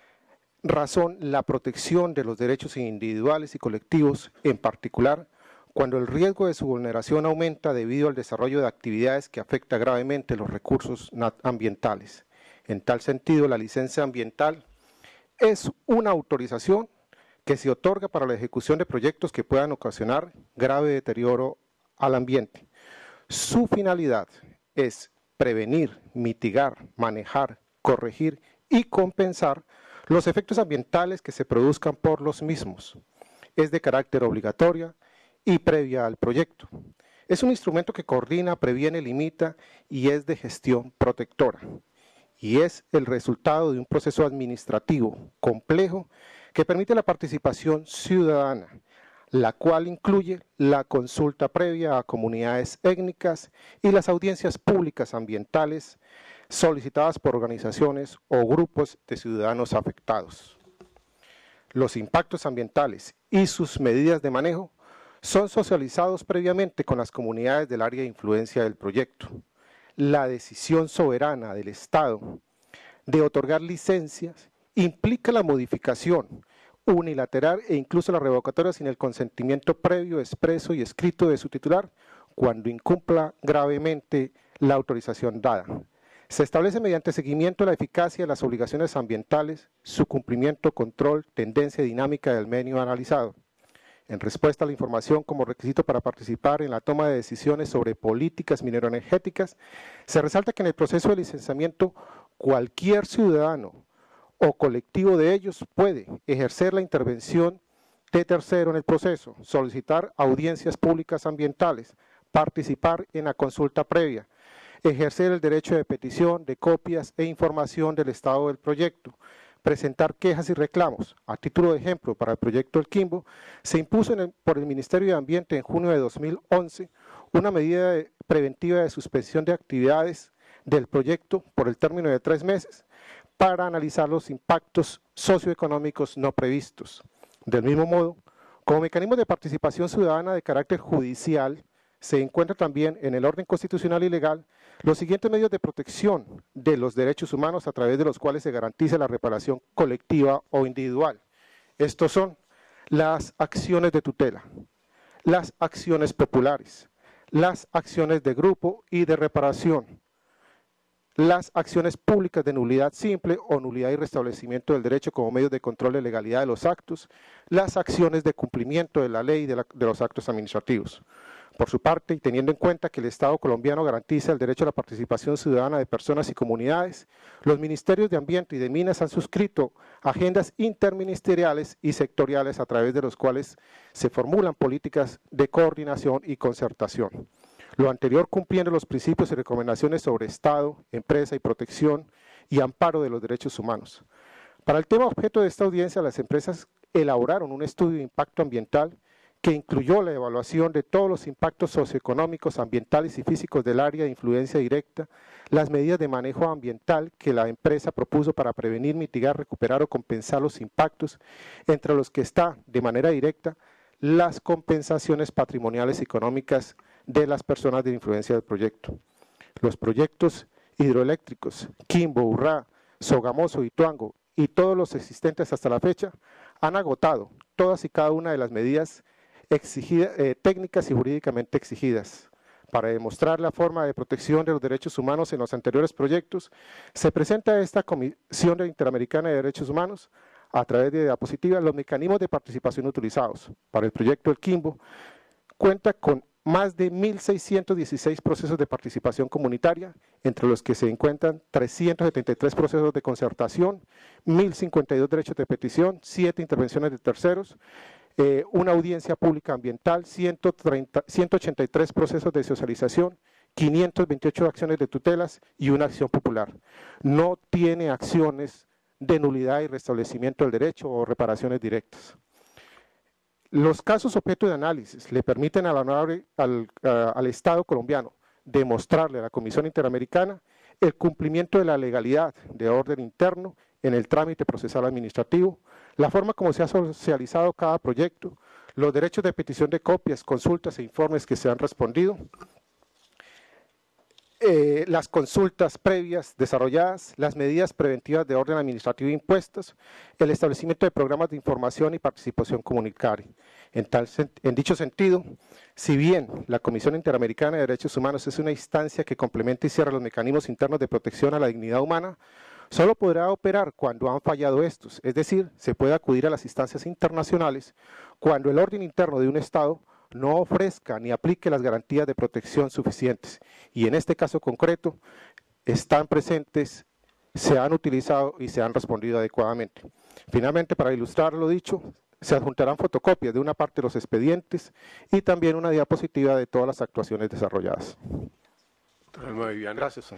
Speaker 10: razón la protección de los derechos individuales y colectivos, en particular cuando el riesgo de su vulneración aumenta debido al desarrollo de actividades que afectan gravemente los recursos ambientales. En tal sentido, la licencia ambiental es una autorización que se otorga para la ejecución de proyectos que puedan ocasionar grave deterioro al ambiente. Su finalidad es prevenir, mitigar, manejar, corregir y compensar los efectos ambientales que se produzcan por los mismos. Es de carácter obligatoria y previa al proyecto. Es un instrumento que coordina, previene, limita y es de gestión protectora. Y es el resultado de un proceso administrativo complejo que permite la participación ciudadana, la cual incluye la consulta previa a comunidades étnicas y las audiencias públicas ambientales solicitadas por organizaciones o grupos de ciudadanos afectados. Los impactos ambientales y sus medidas de manejo son socializados previamente con las comunidades del área de influencia del proyecto. La decisión soberana del Estado de otorgar licencias implica la modificación unilateral e incluso la revocatoria sin el consentimiento previo, expreso y escrito de su titular cuando incumpla gravemente la autorización dada. Se establece mediante seguimiento la eficacia de las obligaciones ambientales, su cumplimiento, control, tendencia dinámica del medio analizado. En respuesta a la información como requisito para participar en la toma de decisiones sobre políticas mineroenergéticas, se resalta que en el proceso de licenciamiento cualquier ciudadano o colectivo de ellos puede ejercer la intervención de tercero en el proceso, solicitar audiencias públicas ambientales, participar en la consulta previa, ejercer el derecho de petición de copias e información del estado del proyecto, presentar quejas y reclamos. A título de ejemplo, para el proyecto El Quimbo, se impuso en el, por el Ministerio de Ambiente en junio de dos mil once una medida de, preventiva de suspensión de actividades del proyecto por el término de tres meses para analizar los impactos socioeconómicos no previstos. Del mismo modo, como mecanismo de participación ciudadana de carácter judicial, se encuentra también en el orden constitucional y legal los siguientes medios de protección de los derechos humanos a través de los cuales se garantiza la reparación colectiva o individual. Estos son las acciones de tutela, las acciones populares, las acciones de grupo y de reparación, las acciones públicas de nulidad simple o nulidad y restablecimiento del derecho como medios de control de legalidad de los actos, las acciones de cumplimiento de la ley y de, la, de los actos administrativos. Por su parte, y teniendo en cuenta que el Estado colombiano garantiza el derecho a la participación ciudadana de personas y comunidades, los Ministerios de Ambiente y de Minas han suscrito agendas interministeriales y sectoriales a través de los cuales se formulan políticas de coordinación y concertación. Lo anterior cumpliendo los principios y recomendaciones sobre Estado, empresa y protección y amparo de los derechos humanos. Para el tema objeto de esta audiencia, las empresas elaboraron un estudio de impacto ambiental que incluyó la evaluación de todos los impactos socioeconómicos, ambientales y físicos del área de influencia directa, las medidas de manejo ambiental que la empresa propuso para prevenir, mitigar, recuperar o compensar los impactos, entre los que está, de manera directa, las compensaciones patrimoniales y económicas de las personas de influencia del proyecto. Los proyectos hidroeléctricos, Quimbo, Urrá, Sogamoso y Tuango, y todos los existentes hasta la fecha, han agotado todas y cada una de las medidas Exigida, eh, técnicas y jurídicamente exigidas. Para demostrar la forma de protección de los derechos humanos en los anteriores proyectos, se presenta a esta Comisión Interamericana de Derechos Humanos, a través de diapositivas, los mecanismos de participación utilizados. Para el proyecto El Quimbo, cuenta con más de mil seiscientos dieciséis procesos de participación comunitaria, entre los que se encuentran trescientos setenta y tres procesos de concertación, mil cincuenta y dos derechos de petición, siete intervenciones de terceros, eh, una audiencia pública ambiental, ciento treinta, ciento ochenta y tres procesos de socialización, quinientas veintiocho acciones de tutelas y una acción popular. No tiene acciones de nulidad y restablecimiento del derecho o reparaciones directas. Los casos objeto de análisis le permiten al, al, al, al Estado colombiano demostrarle a la Comisión Interamericana el cumplimiento de la legalidad de orden interno en el trámite procesal administrativo, la forma como se ha socializado cada proyecto, los derechos de petición de copias, consultas e informes que se han respondido, eh, las consultas previas desarrolladas, las medidas preventivas de orden administrativo impuestas, el establecimiento de programas de información y participación comunitaria. En, tal, en dicho sentido, si bien la Comisión Interamericana de Derechos Humanos es una instancia que complementa y cierra los mecanismos internos de protección a la dignidad humana, solo podrá operar cuando han fallado estos, es decir, se puede acudir a las instancias internacionales cuando el orden interno de un Estado no ofrezca ni aplique las garantías de protección suficientes. Y en este caso concreto, están presentes, se han utilizado y se han respondido adecuadamente. Finalmente, para ilustrar lo dicho, se adjuntarán fotocopias de una parte de los expedientes y también una diapositiva de todas las actuaciones desarrolladas.
Speaker 7: Gracias.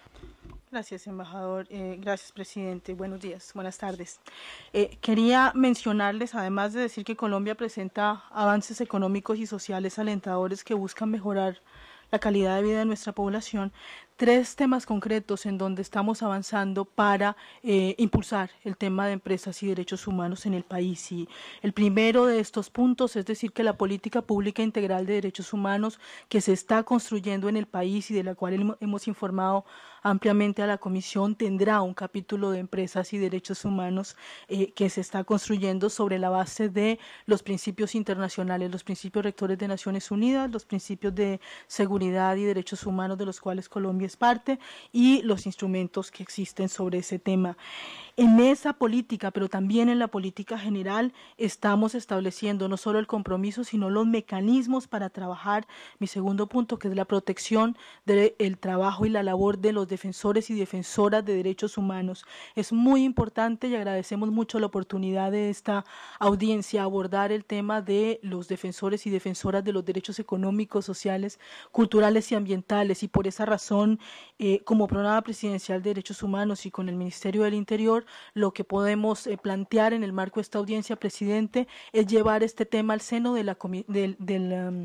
Speaker 11: Gracias, embajador. Eh, gracias, presidente. Buenos días, buenas tardes. Eh, quería mencionarles, además de decir que Colombia presenta avances económicos y sociales alentadores que buscan mejorar la calidad de vida de nuestra población, tres temas concretos en donde estamos avanzando para eh, impulsar el tema de empresas y derechos humanos en el país. Y el primero de estos puntos es decir que la política pública integral de derechos humanos que se está construyendo en el país y de la cual hemos informado ampliamente a la Comisión tendrá un capítulo de empresas y derechos humanos eh, que se está construyendo sobre la base de los principios internacionales, los principios rectores de Naciones Unidas, los principios de seguridad y derechos humanos de los cuales Colombia es parte y los instrumentos que existen sobre ese tema. En esa política, pero también en la política general, estamos estableciendo no solo el compromiso, sino los mecanismos para trabajar, mi segundo punto, que es la protección del trabajo y la labor de los defensores y defensoras de derechos humanos. Es muy importante y agradecemos mucho la oportunidad de esta audiencia abordar el tema de los defensores y defensoras de los derechos económicos, sociales, culturales y ambientales, y por esa razón, eh, como programa presidencial de derechos humanos y con el Ministerio del Interior, lo que podemos eh, plantear en el marco de esta audiencia, presidente, es llevar este tema al seno de la, del, del, um,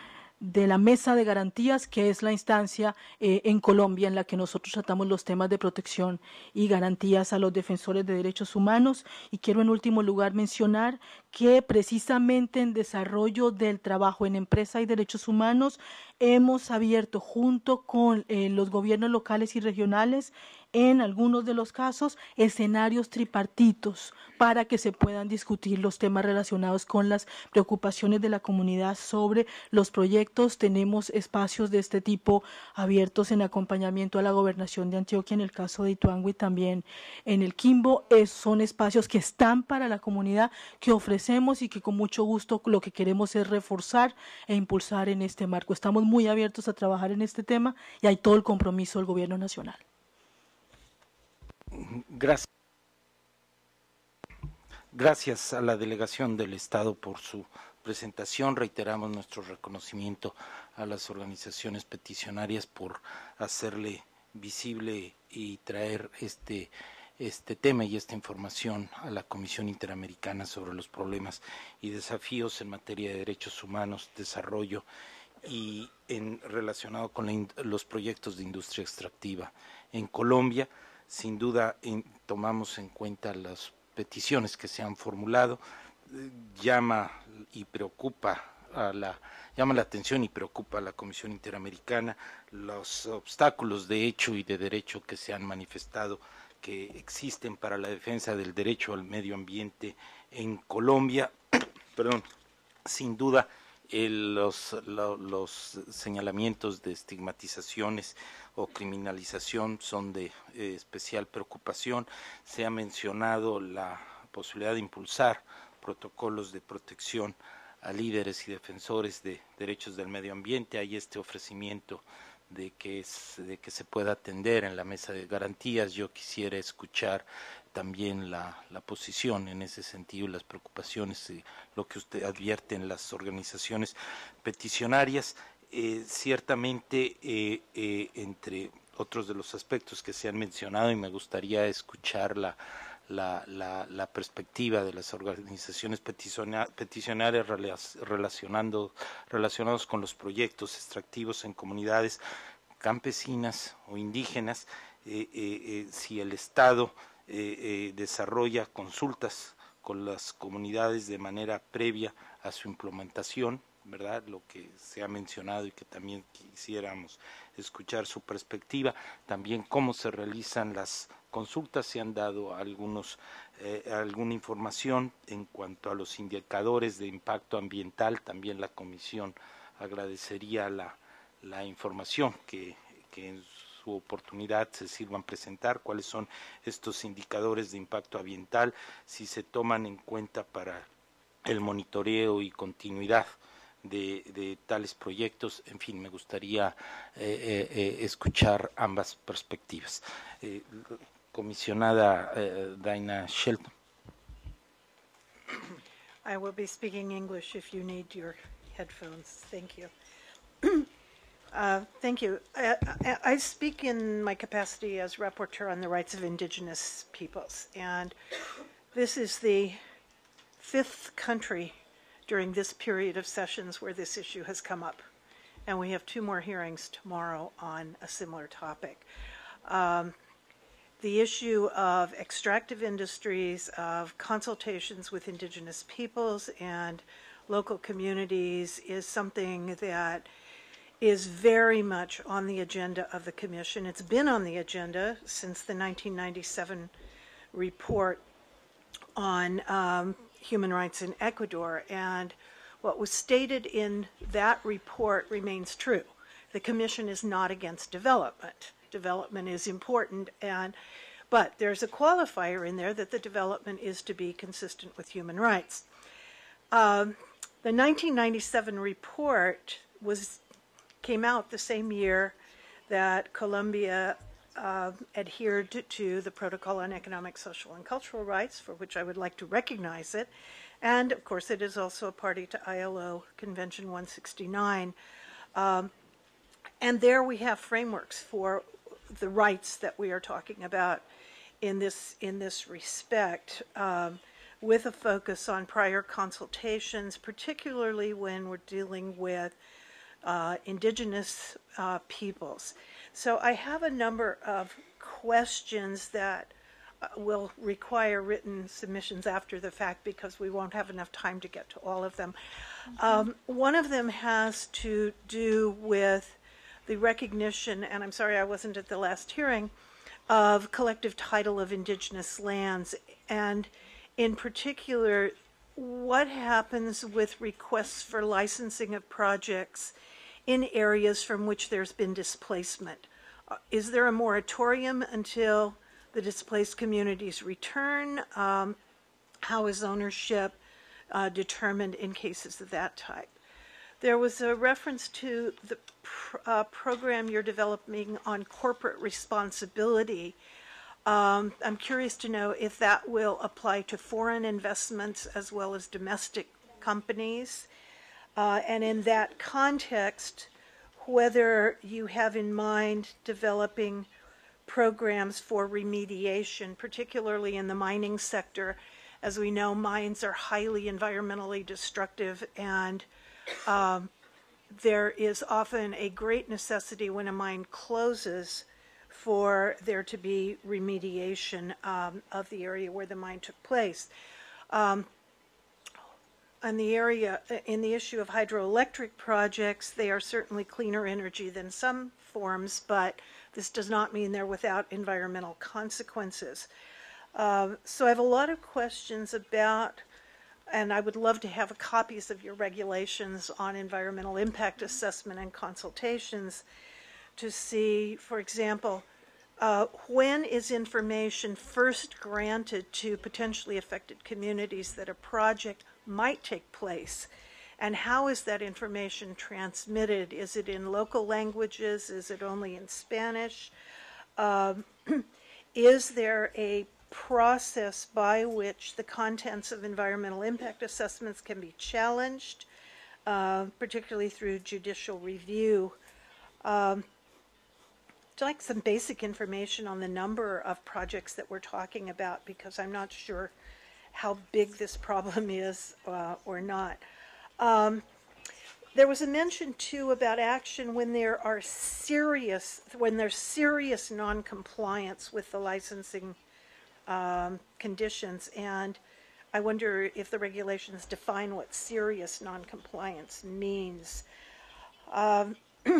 Speaker 11: de la mesa de garantías, que es la instancia eh, en Colombia en la que nosotros tratamos los temas de protección y garantías a los defensores de derechos humanos. Y quiero en último lugar mencionar que precisamente en desarrollo del trabajo en empresa y derechos humanos hemos abierto junto con eh, los gobiernos locales y regionales en algunos de los casos escenarios tripartitos para que se puedan discutir los temas relacionados con las preocupaciones de la comunidad sobre los proyectos. Tenemos espacios de este tipo abiertos en acompañamiento a la gobernación de Antioquia, en el caso de Ituango y también en el Quimbo. Es, son espacios que están para la comunidad, que ofrecemos y que con mucho gusto lo que queremos es reforzar e impulsar en este marco. Estamos muy abiertos a trabajar en este tema y hay todo el compromiso del gobierno nacional.
Speaker 6: Gracias. Gracias a la delegación del Estado por su presentación. Reiteramos nuestro reconocimiento a las organizaciones peticionarias por hacerle visible y traer este, este tema y esta información a la Comisión Interamericana sobre los problemas y desafíos en materia de derechos humanos, desarrollo y en relacionado con la, los proyectos de industria extractiva en Colombia. Sin duda en, tomamos en cuenta las peticiones que se han formulado, eh, llama y preocupa a la llama la atención y preocupa a la Comisión Interamericana los obstáculos de hecho y de derecho que se han manifestado que existen para la defensa del derecho al medio ambiente en Colombia. Perdón, sin duda el, los, lo, los señalamientos de estigmatizaciones o criminalización son de eh, especial preocupación. Se ha mencionado la posibilidad de impulsar protocolos de protección a líderes y defensores de derechos del medio ambiente. Hay este ofrecimiento de que, es, de que se pueda atender en la mesa de garantías. Yo quisiera escuchar también la, la posición en ese sentido, las preocupaciones, eh, lo que usted advierte en las organizaciones peticionarias. Eh, ciertamente, eh, eh, entre otros de los aspectos que se han mencionado, y me gustaría escuchar la, la, la, la perspectiva de las organizaciones peticionarias relacionando, relacionados con los proyectos extractivos en comunidades campesinas o indígenas, eh, eh, eh, si el Estado eh, eh, desarrolla consultas con las comunidades de manera previa a su implementación, ¿verdad? Lo que se ha mencionado y que también quisiéramos escuchar su perspectiva, también cómo se realizan las consultas, se han dado algunos, eh, alguna información en cuanto a los indicadores de impacto ambiental, también la Comisión agradecería la, la información que, que en su oportunidad se sirvan presentar, cuáles son estos indicadores de impacto ambiental, si se toman en cuenta para el monitoreo y continuidad De, de tales proyectos. En fin, me gustaría eh, eh, escuchar ambas perspectivas. Eh, comisionada eh, Daina Shelton.
Speaker 12: I will be speaking English if you need your headphones. Thank you. uh, thank you. I, I, I speak in my capacity as rapporteur on the rights of indigenous peoples, and this is the fifth country during this period of sessions where this issue has come up. And we have two more hearings tomorrow on a similar topic. Um, the issue of extractive industries, of consultations with indigenous peoples and local communities is something that is very much on the agenda of the Commission. It's been on the agenda since the nineteen ninety-seven report on um, human rights in Ecuador, and what was stated in that report remains true. The Commission is not against development. Development is important, and but there's a qualifier in there that the development is to be consistent with human rights. Um, the nineteen ninety-seven report was came out the same year that Colombia Uh, adhered to, to the Protocol on Economic, Social, and Cultural Rights, for which I would like to recognize it. And, of course, it is also a party to I L O Convention one sixty-nine. Um, and there we have frameworks for the rights that we are talking about in this, in this respect, um, with a focus on prior consultations, particularly when we're dealing with uh, indigenous uh, peoples. So I have a number of questions that uh, will require written submissions after the fact because we won't have enough time to get to all of them. Mm-hmm. Um, one of them has to do with the recognition, and I'm sorry I wasn't at the last hearing, of collective title of indigenous lands, and in particular, what happens with requests for licensing of projects in areas from which there's been displacement. Uh, is there a moratorium until the displaced communities return? Um, how is ownership uh, determined in cases of that type? There was a reference to the pr uh, program you're developing on corporate responsibility. Um, I'm curious to know if that will apply to foreign investments as well as domestic companies. Uh, and in that context, whether you have in mind developing programs for remediation, particularly in the mining sector. As we know, mines are highly environmentally destructive, and um, there is often a great necessity when a mine closes for there to be remediation um, of the area where the mine took place. Um, On the area, in the issue of hydroelectric projects, they are certainly cleaner energy than some forms, but this does not mean they're without environmental consequences. Um, so I have a lot of questions about, and I would love to have copies of your regulations on environmental impact assessment and consultations to see, for example, uh, when is information first granted to potentially affected communities that a project might take place, And how is that information transmitted? Is it in local languages? Is it only in Spanish? Um, is there a process by which the contents of environmental impact assessments can be challenged, uh, particularly through judicial review? Um, I'd like some basic information on the number of projects that we're talking about, because I'm not sure how big this problem is uh, or not. Um, there was a mention too about action when there are serious, when there's serious non-compliance with the licensing um, conditions, and I wonder if the regulations define what serious non-compliance means. Um,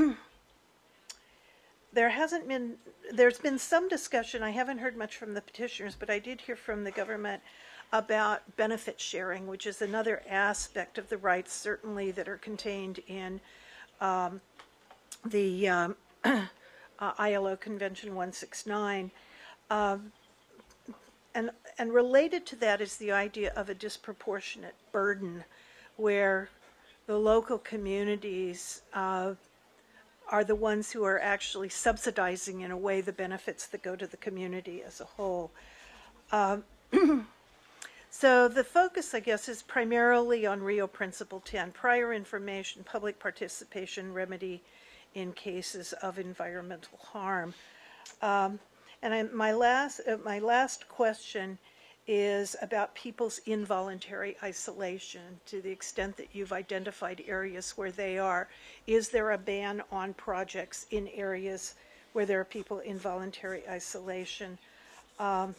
Speaker 12: there hasn't been, there's been some discussion, I haven't heard much from the petitioners, but I did hear from the government about benefit sharing, which is another aspect of the rights, certainly, that are contained in um, the um, uh, I L O Convention one sixty-nine. Um, and, and related to that is the idea of a disproportionate burden, where the local communities uh, are the ones who are actually subsidizing, in a way, the benefits that go to the community as a whole. Um, So the focus, I guess, is primarily on Rio Principle ten, prior information, public participation, remedy in cases of environmental harm. Um, and I, my last, uh, my last question is about people's involuntary isolation, to the extent that you've identified areas where they are. Is there a ban on projects in areas where there are people in voluntary isolation? Um,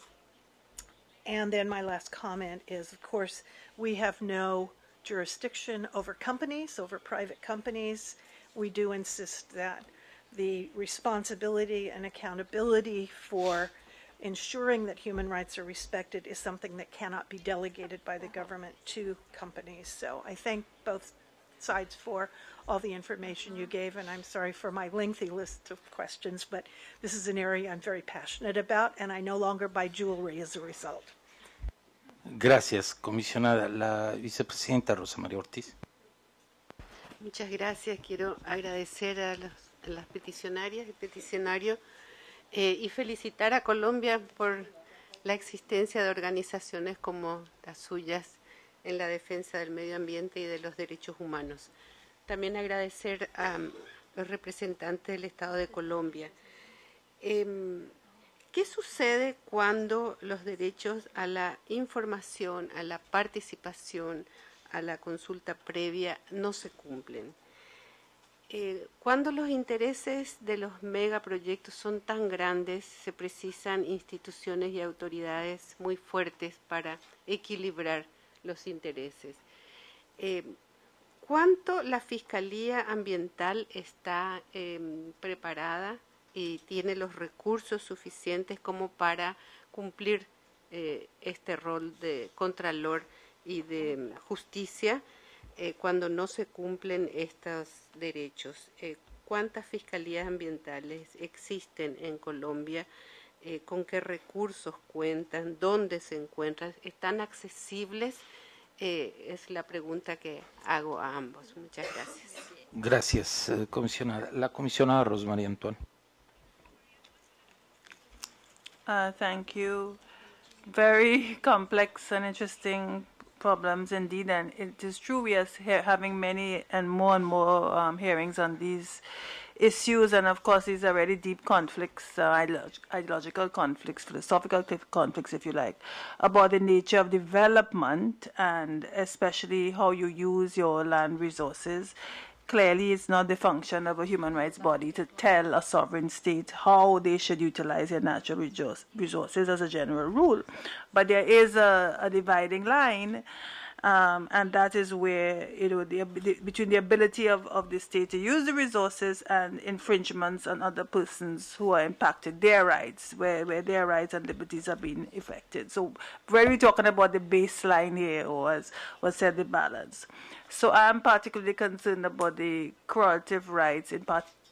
Speaker 12: And then my last comment is, of course, we have no jurisdiction over companies, over private companies. We do insist that the responsibility and accountability for ensuring that human rights are respected is something that cannot be delegated by the government to companies. So I thank both sides for all the information you gave, and I'm sorry for my lengthy list of questions, but this is an area I'm very passionate about, and I no longer buy jewelry as a result.
Speaker 6: Gracias, comisionada. La vicepresidenta Rosa María Ortiz.
Speaker 13: Muchas gracias. Quiero agradecer a, los, a las peticionarias y peticionarios eh, y felicitar a Colombia por la existencia de organizaciones como las suyas en la defensa del medio ambiente y de los derechos humanos. También agradecer a los representantes del Estado de Colombia. Eh, ¿Qué sucede cuando los derechos a la información, a la participación, a la consulta previa no se cumplen? Eh, cuando los intereses de los megaproyectos son tan grandes, se precisan instituciones y autoridades muy fuertes para equilibrar los intereses. Eh, ¿Cuánto la Fiscalía Ambiental está eh, preparada y tiene los recursos suficientes como para cumplir eh, este rol de contralor y de justicia eh, cuando no se cumplen estos derechos? Eh, ¿Cuántas fiscalías ambientales existen en Colombia? Eh, ¿Con qué recursos cuentan? ¿Dónde se encuentran? ¿Están accesibles? Eh, es la pregunta que hago a ambos. Muchas gracias.
Speaker 6: Gracias, eh, comisionada. La comisionada Rosa María Antoine.
Speaker 11: Uh, thank you. Very complex and interesting problems indeed, and it is true we are having many and more and more um, hearings on these issues, and of course these are very deep conflicts, uh, ideolog ideological conflicts, philosophical conflicts, if you like, about the nature of development and especially how you use your land resources. Clearly, it's not the function of a human rights body to tell a sovereign state how they should utilize their natural resources as a general rule. But there is a, a dividing line, um, and that is where, you know, the, the, between the ability of, of the state to use the resources and infringements on other persons who are impacted, their rights, where, where their rights and liberties are being affected. So we're talking about the baseline here, or as was said, the balance. So I'm particularly concerned about the correlative rights, in part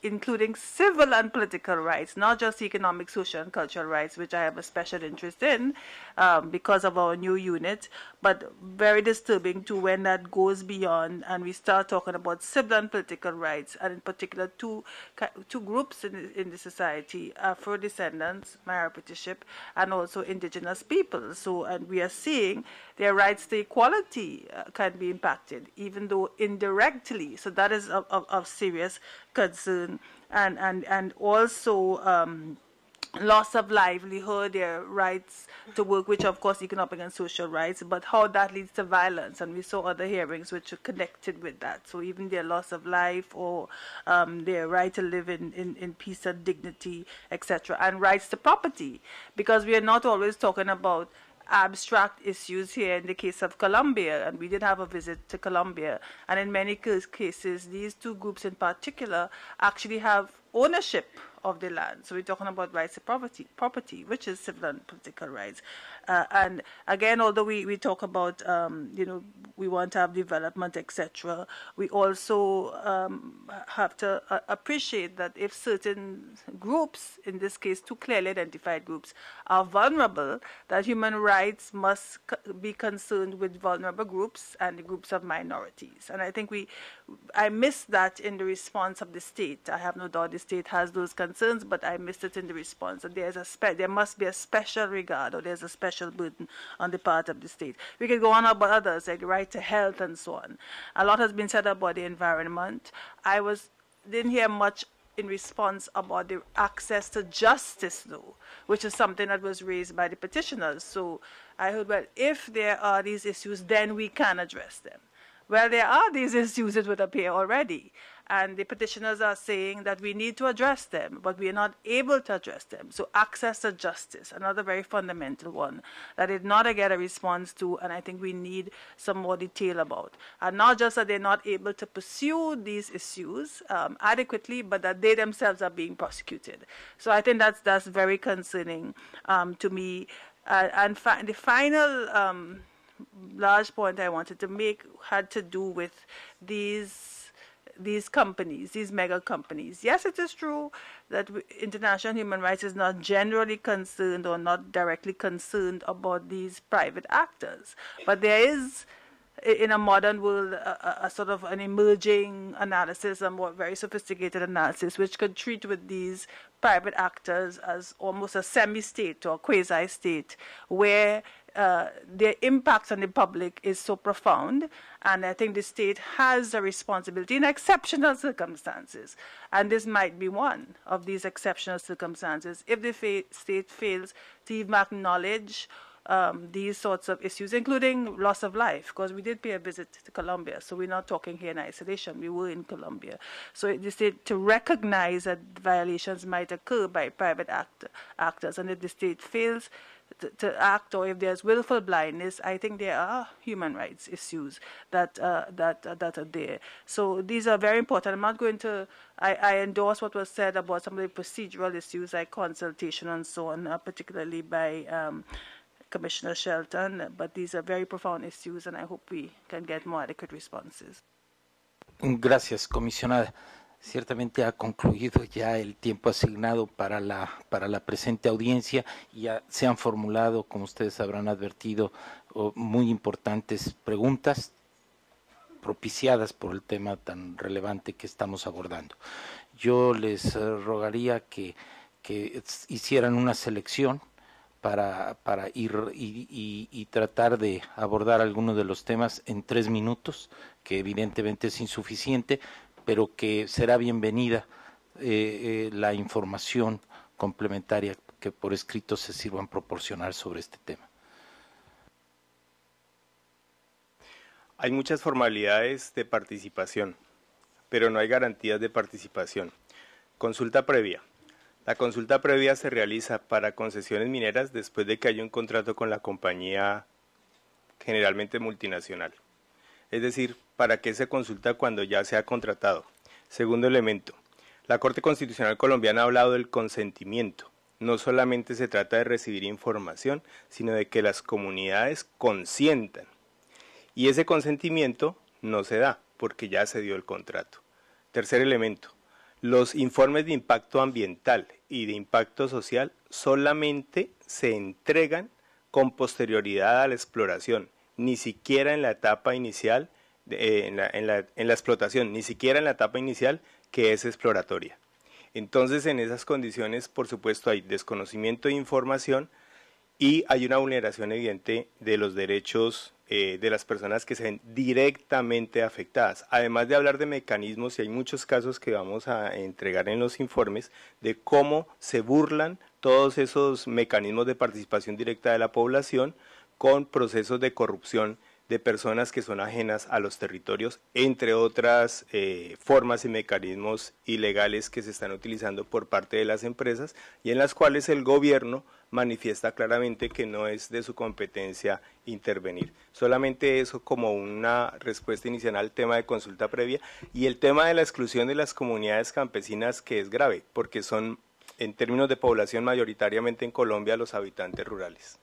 Speaker 14: including civil and political rights, not just economic, social, and cultural rights, which I have a special interest in um, because of our new unit, but very disturbing too when that goes beyond and we start talking about civil and political rights, and in particular two, two groups in, in the society, Afro-descendants, minority-ship, and also indigenous people. So, and we are seeing their rights to equality uh, can be impacted, even though indirectly. So that is of, of, of serious concern, and and and also um, loss of livelihood, their rights to work, which of course economic and social rights, but how that leads to violence, and we saw other hearings which are connected with that. So even their loss of life, or um, their right to live in, in, in peace and dignity, et cetera, and rights to property, because we are not always talking about abstract issues here in the case of Colombia, and we did have a visit to Colombia, and in many cases these two groups in particular actually have ownership of the land. So we're talking about rights to property, property, which is civil and political rights. Uh, and again, although we, we talk about, um, you know, we want to have development, et cetera, we also um, have to uh, appreciate that if certain groups, in this case two clearly identified groups, are vulnerable, that human rights must be concerned with vulnerable groups and the groups of minorities. And I think we, I missed that in the response of the state. I have no doubt the state has those concerns, but I missed it in the response. And there's a spe there must be a special regard, or there's a special burden on the part of the state. We could go on about others, like the right to health and so on. A lot has been said about the environment. I was didn't hear much in response about the access to justice, though, which is something that was raised by the petitioners. So I heard, well, if there are these issues, then we can address them. Well, there are these issues, it would appear, already. And the petitioners are saying that we need to address them, but we are not able to address them. So access to justice, another very fundamental one, that did not get a response to, and I think we need some more detail about. And not just that they're not able to pursue these issues um, adequately, but that they themselves are being prosecuted. So I think that's, that's very concerning um, to me. Uh, and fi the final um, large point I wanted to make had to do with these these companies, these mega companies. Yes, it is true that international human rights is not generally concerned or not directly concerned about these private actors, but there is, in a modern world, a, a sort of an emerging analysis, a more very sophisticated analysis, which could treat with these private actors as almost a semi-state or quasi-state, where uh, their impact on the public is so profound. And I think the state has a responsibility in exceptional circumstances. And this might be one of these exceptional circumstances. If the fa state fails to even acknowledge Um, these sorts of issues, including loss of life, because we did pay a visit to Colombia, so we're not talking here in isolation. We were in Colombia. So the state to recognize that violations might occur by private act actors, and if the state fails to, to act, or if there's willful blindness, I think there are human rights issues that uh, that uh, that are there. So these are very important. I'm not going to. I, I endorse what was said about some of the procedural issues like consultation and so on, uh, particularly by Um, Commissioner Shelton, but these are very profound issues, and I hope we can get more adequate responses.
Speaker 6: Gracias, comisionada. Ciertamente ha concluido ya el tiempo asignado para la, para la presente audiencia y ya se han formulado, como ustedes habrán advertido, muy importantes preguntas propiciadas por el tema tan relevante que estamos abordando. Yo les rogaría que, que hicieran una selección para, para ir y, y, y tratar de abordar algunos de los temas en tres minutos, que evidentemente es insuficiente, pero que será bienvenida eh, eh, la información complementaria que por escrito se sirvan proporcionar sobre este tema.
Speaker 1: Hay muchas formalidades de participación, pero no hay garantías de participación. Consulta previa. La consulta previa se realiza para concesiones mineras después de que haya un contrato con la compañía generalmente multinacional. Es decir, ¿para qué se consulta cuando ya se ha contratado? Segundo elemento, la Corte Constitucional Colombiana ha hablado del consentimiento. No solamente se trata de recibir información, sino de que las comunidades consientan. Y ese consentimiento no se da, porque ya se dio el contrato. Tercer elemento, Los informes de impacto ambiental y de impacto social solamente se entregan con posterioridad a la exploración, ni siquiera en la etapa inicial, eh, en, la, en, la, en la explotación, ni siquiera en la etapa inicial que es exploratoria. Entonces, en esas condiciones, por supuesto, hay desconocimiento de información y hay una vulneración evidente de los derechos eh, de las personas que se ven directamente afectadas. Además de hablar de mecanismos, y hay muchos casos que vamos a entregar en los informes, de cómo se burlan todos esos mecanismos de participación directa de la población con procesos de corrupción de personas que son ajenas a los territorios, entre otras eh, formas y mecanismos ilegales que se están utilizando por parte de las empresas y en las cuales el gobierno manifiesta claramente que no es de su competencia intervenir. Solamente eso como una respuesta inicial al tema de consulta previa y el tema de la exclusión de las comunidades campesinas, que es grave, porque son, en términos de población, mayoritariamente en Colombia los habitantes rurales.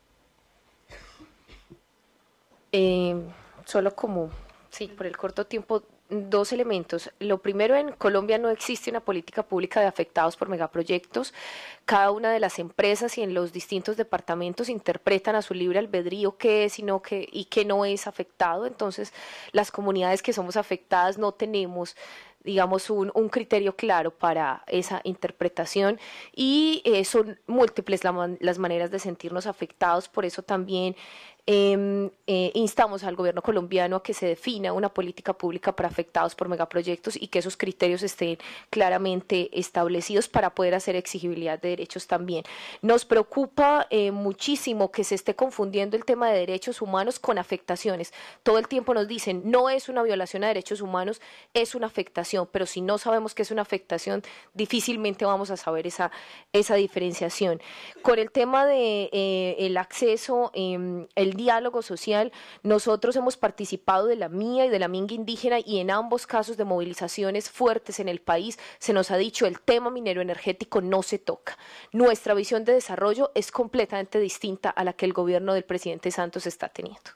Speaker 5: Eh, solo como, sí, por el corto tiempo, dos elementos. Lo primero, en Colombia no existe una política pública de afectados por megaproyectos. Cada una de las empresas y en los distintos departamentos interpretan a su libre albedrío qué es y, no, qué, y qué no es afectado. Entonces, las comunidades que somos afectadas no tenemos, digamos, un, un criterio claro para esa interpretación y eh, son múltiples la, las maneras de sentirnos afectados. Por eso también Eh, eh, instamos al gobierno colombiano a que se defina una política pública para afectados por megaproyectos y que esos criterios estén claramente establecidos para poder hacer exigibilidad de derechos también. Nos preocupa eh, muchísimo que se esté confundiendo el tema de derechos humanos con afectaciones. Todo el tiempo nos dicen, no es una violación a derechos humanos, es una afectación, pero si no sabemos que es una afectación, difícilmente vamos a saber esa, esa diferenciación. Con el tema de eh, el acceso, eh, el diálogo social, nosotros hemos participado de la mía y de la minga indígena y en ambos casos de movilizaciones fuertes en el país se nos ha dicho el tema minero energético no se toca. Nuestra visión de desarrollo es completamente distinta a la que el gobierno del presidente Santos está teniendo.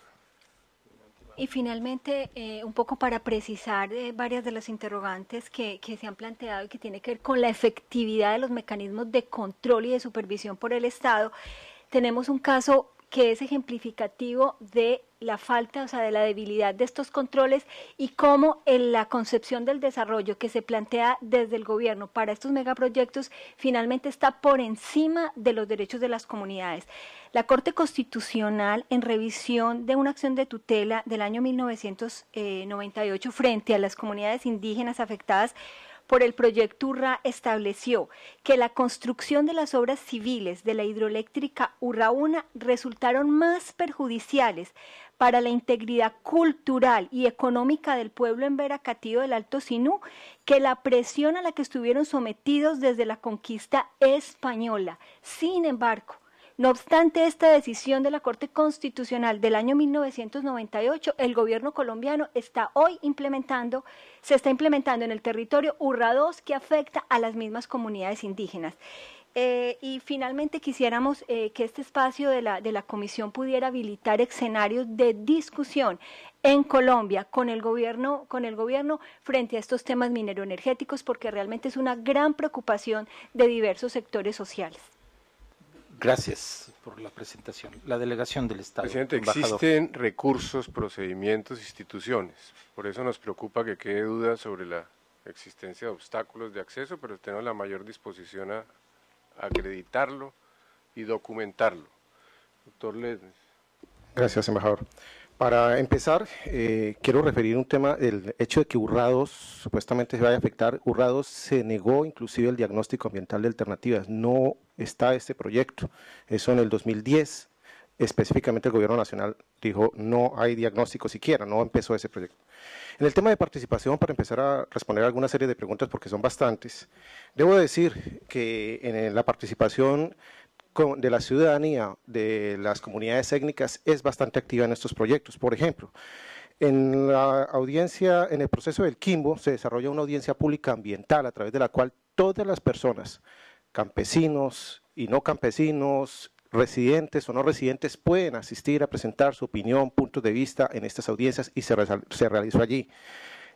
Speaker 3: Y finalmente, eh, un poco para precisar eh, varias de las interrogantes que, que se han planteado y que tiene que ver con la efectividad de los mecanismos de control y de supervisión por el Estado, tenemos un caso que es ejemplificativo de la falta, o sea, de la debilidad de estos controles y cómo en la concepción del desarrollo que se plantea desde el gobierno para estos megaproyectos finalmente está por encima de los derechos de las comunidades. La Corte Constitucional, en revisión de una acción de tutela del año mil novecientos noventa y ocho frente a las comunidades indígenas afectadas por el proyecto Urrá, estableció que la construcción de las obras civiles de la hidroeléctrica Urrá uno resultaron más perjudiciales para la integridad cultural y económica del pueblo en Veracatío del Alto Sinú que la presión a la que estuvieron sometidos desde la conquista española. Sin embargo, no obstante esta decisión de la Corte Constitucional del año mil novecientos noventa y ocho, el gobierno colombiano está hoy implementando, se está implementando en el territorio Urrá dos que afecta a las mismas comunidades indígenas. Eh, y finalmente quisiéramos eh, que este espacio de la, de la comisión pudiera habilitar escenarios de discusión en Colombia con el gobierno, con el gobierno frente a estos temas mineroenergéticos, porque realmente es una gran preocupación de diversos sectores sociales.
Speaker 6: Gracias por la presentación. La delegación del Estado.
Speaker 7: Presidente,
Speaker 6: embajador.
Speaker 7: existen recursos, procedimientos, instituciones. Por eso nos preocupa que quede duda sobre la existencia de obstáculos de acceso, pero tenemos la mayor disposición a acreditarlo y documentarlo. Doctor Lesmes.
Speaker 10: Gracias, embajador. Para empezar, eh, quiero referir un tema, el hecho de que Urrá dos supuestamente se vaya a afectar. Urrá dos se negó inclusive el diagnóstico ambiental de alternativas, no está este proyecto, eso en el dos mil diez, específicamente el gobierno nacional dijo no hay diagnóstico siquiera, no empezó ese proyecto. En el tema de participación, para empezar a responder alguna serie de preguntas porque son bastantes, debo decir que en la participación de la ciudadanía, de las comunidades étnicas, es bastante activa en estos proyectos. Por ejemplo, en la audiencia, en el proceso del Quimbo, se desarrolla una audiencia pública ambiental a través de la cual todas las personas, campesinos y no campesinos, residentes o no residentes, pueden asistir a presentar su opinión, puntos de vista en estas audiencias y se, se realizó allí.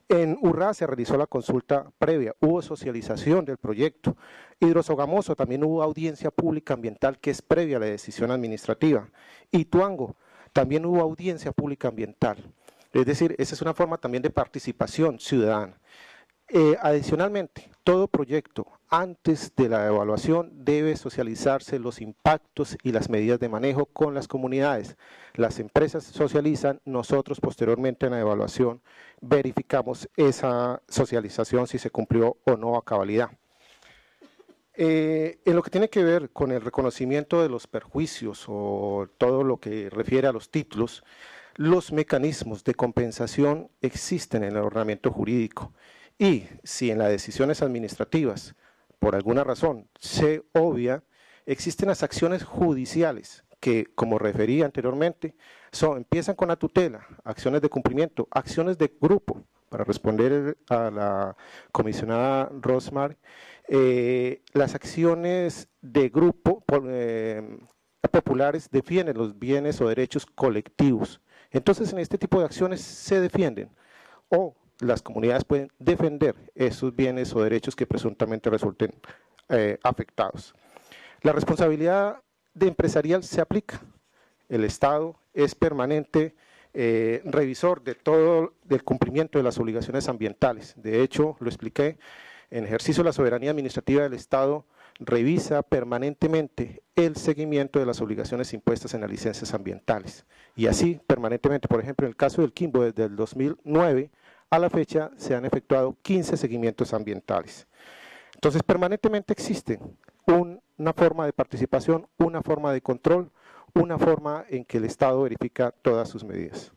Speaker 10: En Urrá se realizó la consulta previa, hubo socialización del proyecto. Hidrosogamoso también hubo audiencia pública ambiental que es previa a la decisión administrativa. Ituango también hubo audiencia pública ambiental. Es decir, esa es una forma también de participación ciudadana. Eh, adicionalmente, todo proyecto antes de la evaluación debe socializarse los impactos y las medidas de manejo con las comunidades. Las empresas socializan, nosotros posteriormente en la evaluación verificamos esa socialización si se cumplió o no a cabalidad. Eh, en lo que tiene que ver con el reconocimiento de los perjuicios o todo lo que refiere a los títulos, los mecanismos de compensación existen en el ordenamiento jurídico. Y si en las decisiones administrativas, por alguna razón, se obvia, existen las acciones judiciales que, como refería anteriormente, son, empiezan con la tutela, acciones de cumplimiento, acciones de grupo, para responder a la comisionada Rosmar, eh, las acciones de grupo eh, populares defienden los bienes o derechos colectivos. Entonces, en este tipo de acciones se defienden o las comunidades pueden defender esos bienes o derechos que presuntamente resulten eh, afectados. La responsabilidad de empresarial se aplica. El Estado es permanente eh, revisor de todo el cumplimiento de las obligaciones ambientales. De hecho, lo expliqué, en ejercicio de la soberanía administrativa del Estado revisa permanentemente el seguimiento de las obligaciones impuestas en las licencias ambientales. Y así, permanentemente, por ejemplo, en el caso del Quimbo, desde el dos mil nueve, a la fecha se han efectuado quince seguimientos ambientales. Entonces, permanentemente existe un, una forma de participación, una forma de control, una forma en que el Estado verifica todas sus medidas.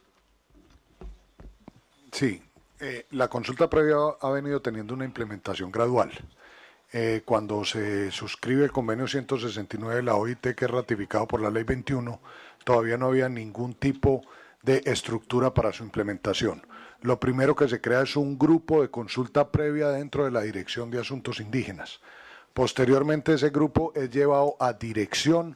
Speaker 15: Sí, eh, la consulta previa ha venido teniendo una implementación gradual. Eh, cuando se suscribe el convenio ciento sesenta y nueve de la O I T, que es ratificado por la ley veintiuno, todavía no había ningún tipo de estructura para su implementación. Lo primero que se crea es un grupo de consulta previa dentro de la Dirección de Asuntos Indígenas. Posteriormente ese grupo es llevado a Dirección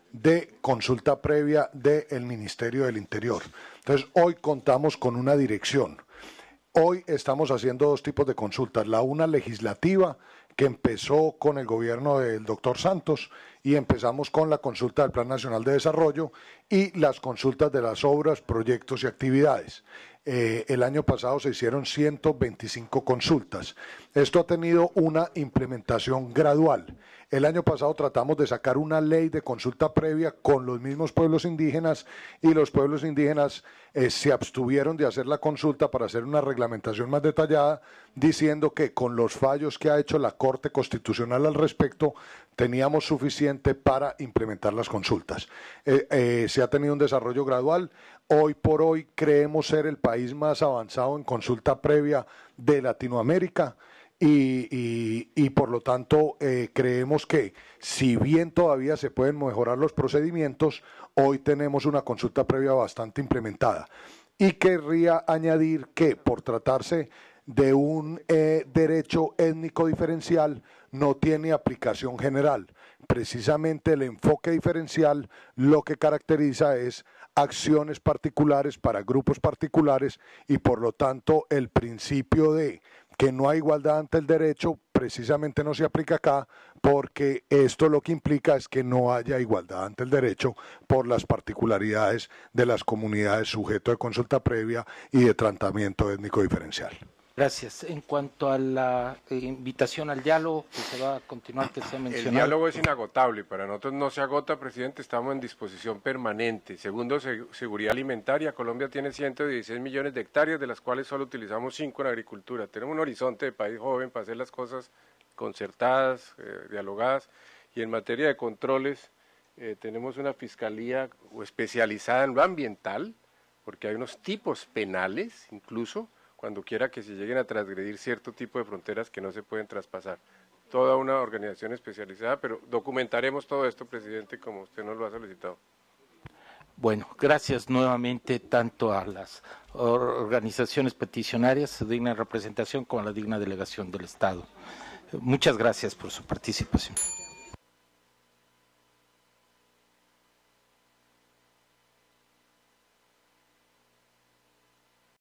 Speaker 15: de Consulta Previa del Ministerio del Interior. Entonces hoy contamos con una dirección. Hoy estamos haciendo dos tipos de consultas, la una legislativa, que empezó con el gobierno del doctor Santos, y empezamos con la consulta del Plan Nacional de Desarrollo y las consultas de las obras, proyectos y actividades. Eh, el año pasado se hicieron ciento veinticinco consultas. Esto ha tenido una implementación gradual. El año pasado tratamos de sacar una ley de consulta previa con los mismos pueblos indígenas y los pueblos indígenas eh, se abstuvieron de hacer la consulta para hacer una reglamentación más detallada, diciendo que con los fallos que ha hecho la Corte Constitucional al respecto teníamos suficiente para implementar las consultas. Eh, eh, se ha tenido un desarrollo gradual. Hoy por hoy creemos ser el país más avanzado en consulta previa de Latinoamérica. Y, y, y por lo tanto eh, creemos que si bien todavía se pueden mejorar los procedimientos, hoy tenemos una consulta previa bastante implementada. Y querría añadir que por tratarse de un eh, derecho étnico diferencial no tiene aplicación general. Precisamente el enfoque diferencial lo que caracteriza es acciones particulares para grupos particulares y por lo tanto el principio de que no hay igualdad ante el derecho precisamente no se aplica acá, porque esto lo que implica es que no haya igualdad ante el derecho por las particularidades de las comunidades sujeto de consulta previa y de tratamiento étnico diferencial.
Speaker 6: Gracias. En cuanto a la eh, invitación al diálogo que se va a continuar, que se ha mencionado.
Speaker 7: El diálogo es inagotable. Para nosotros no se agota, presidente. Estamos en disposición permanente. Segundo, seg seguridad alimentaria. Colombia tiene ciento dieciséis millones de hectáreas, de las cuales solo utilizamos cinco en agricultura. Tenemos un horizonte de país joven para hacer las cosas concertadas, eh, dialogadas. Y en materia de controles, eh, tenemos una fiscalía especializada en lo ambiental, porque hay unos tipos penales, incluso, cuando quiera que se lleguen a transgredir cierto tipo de fronteras que no se pueden traspasar. Toda una organización especializada, pero documentaremos todo esto, presidente, como usted nos lo ha solicitado.
Speaker 6: Bueno, gracias nuevamente tanto a las organizaciones peticionarias, su digna representación, como a la digna delegación del Estado. Muchas gracias por su participación.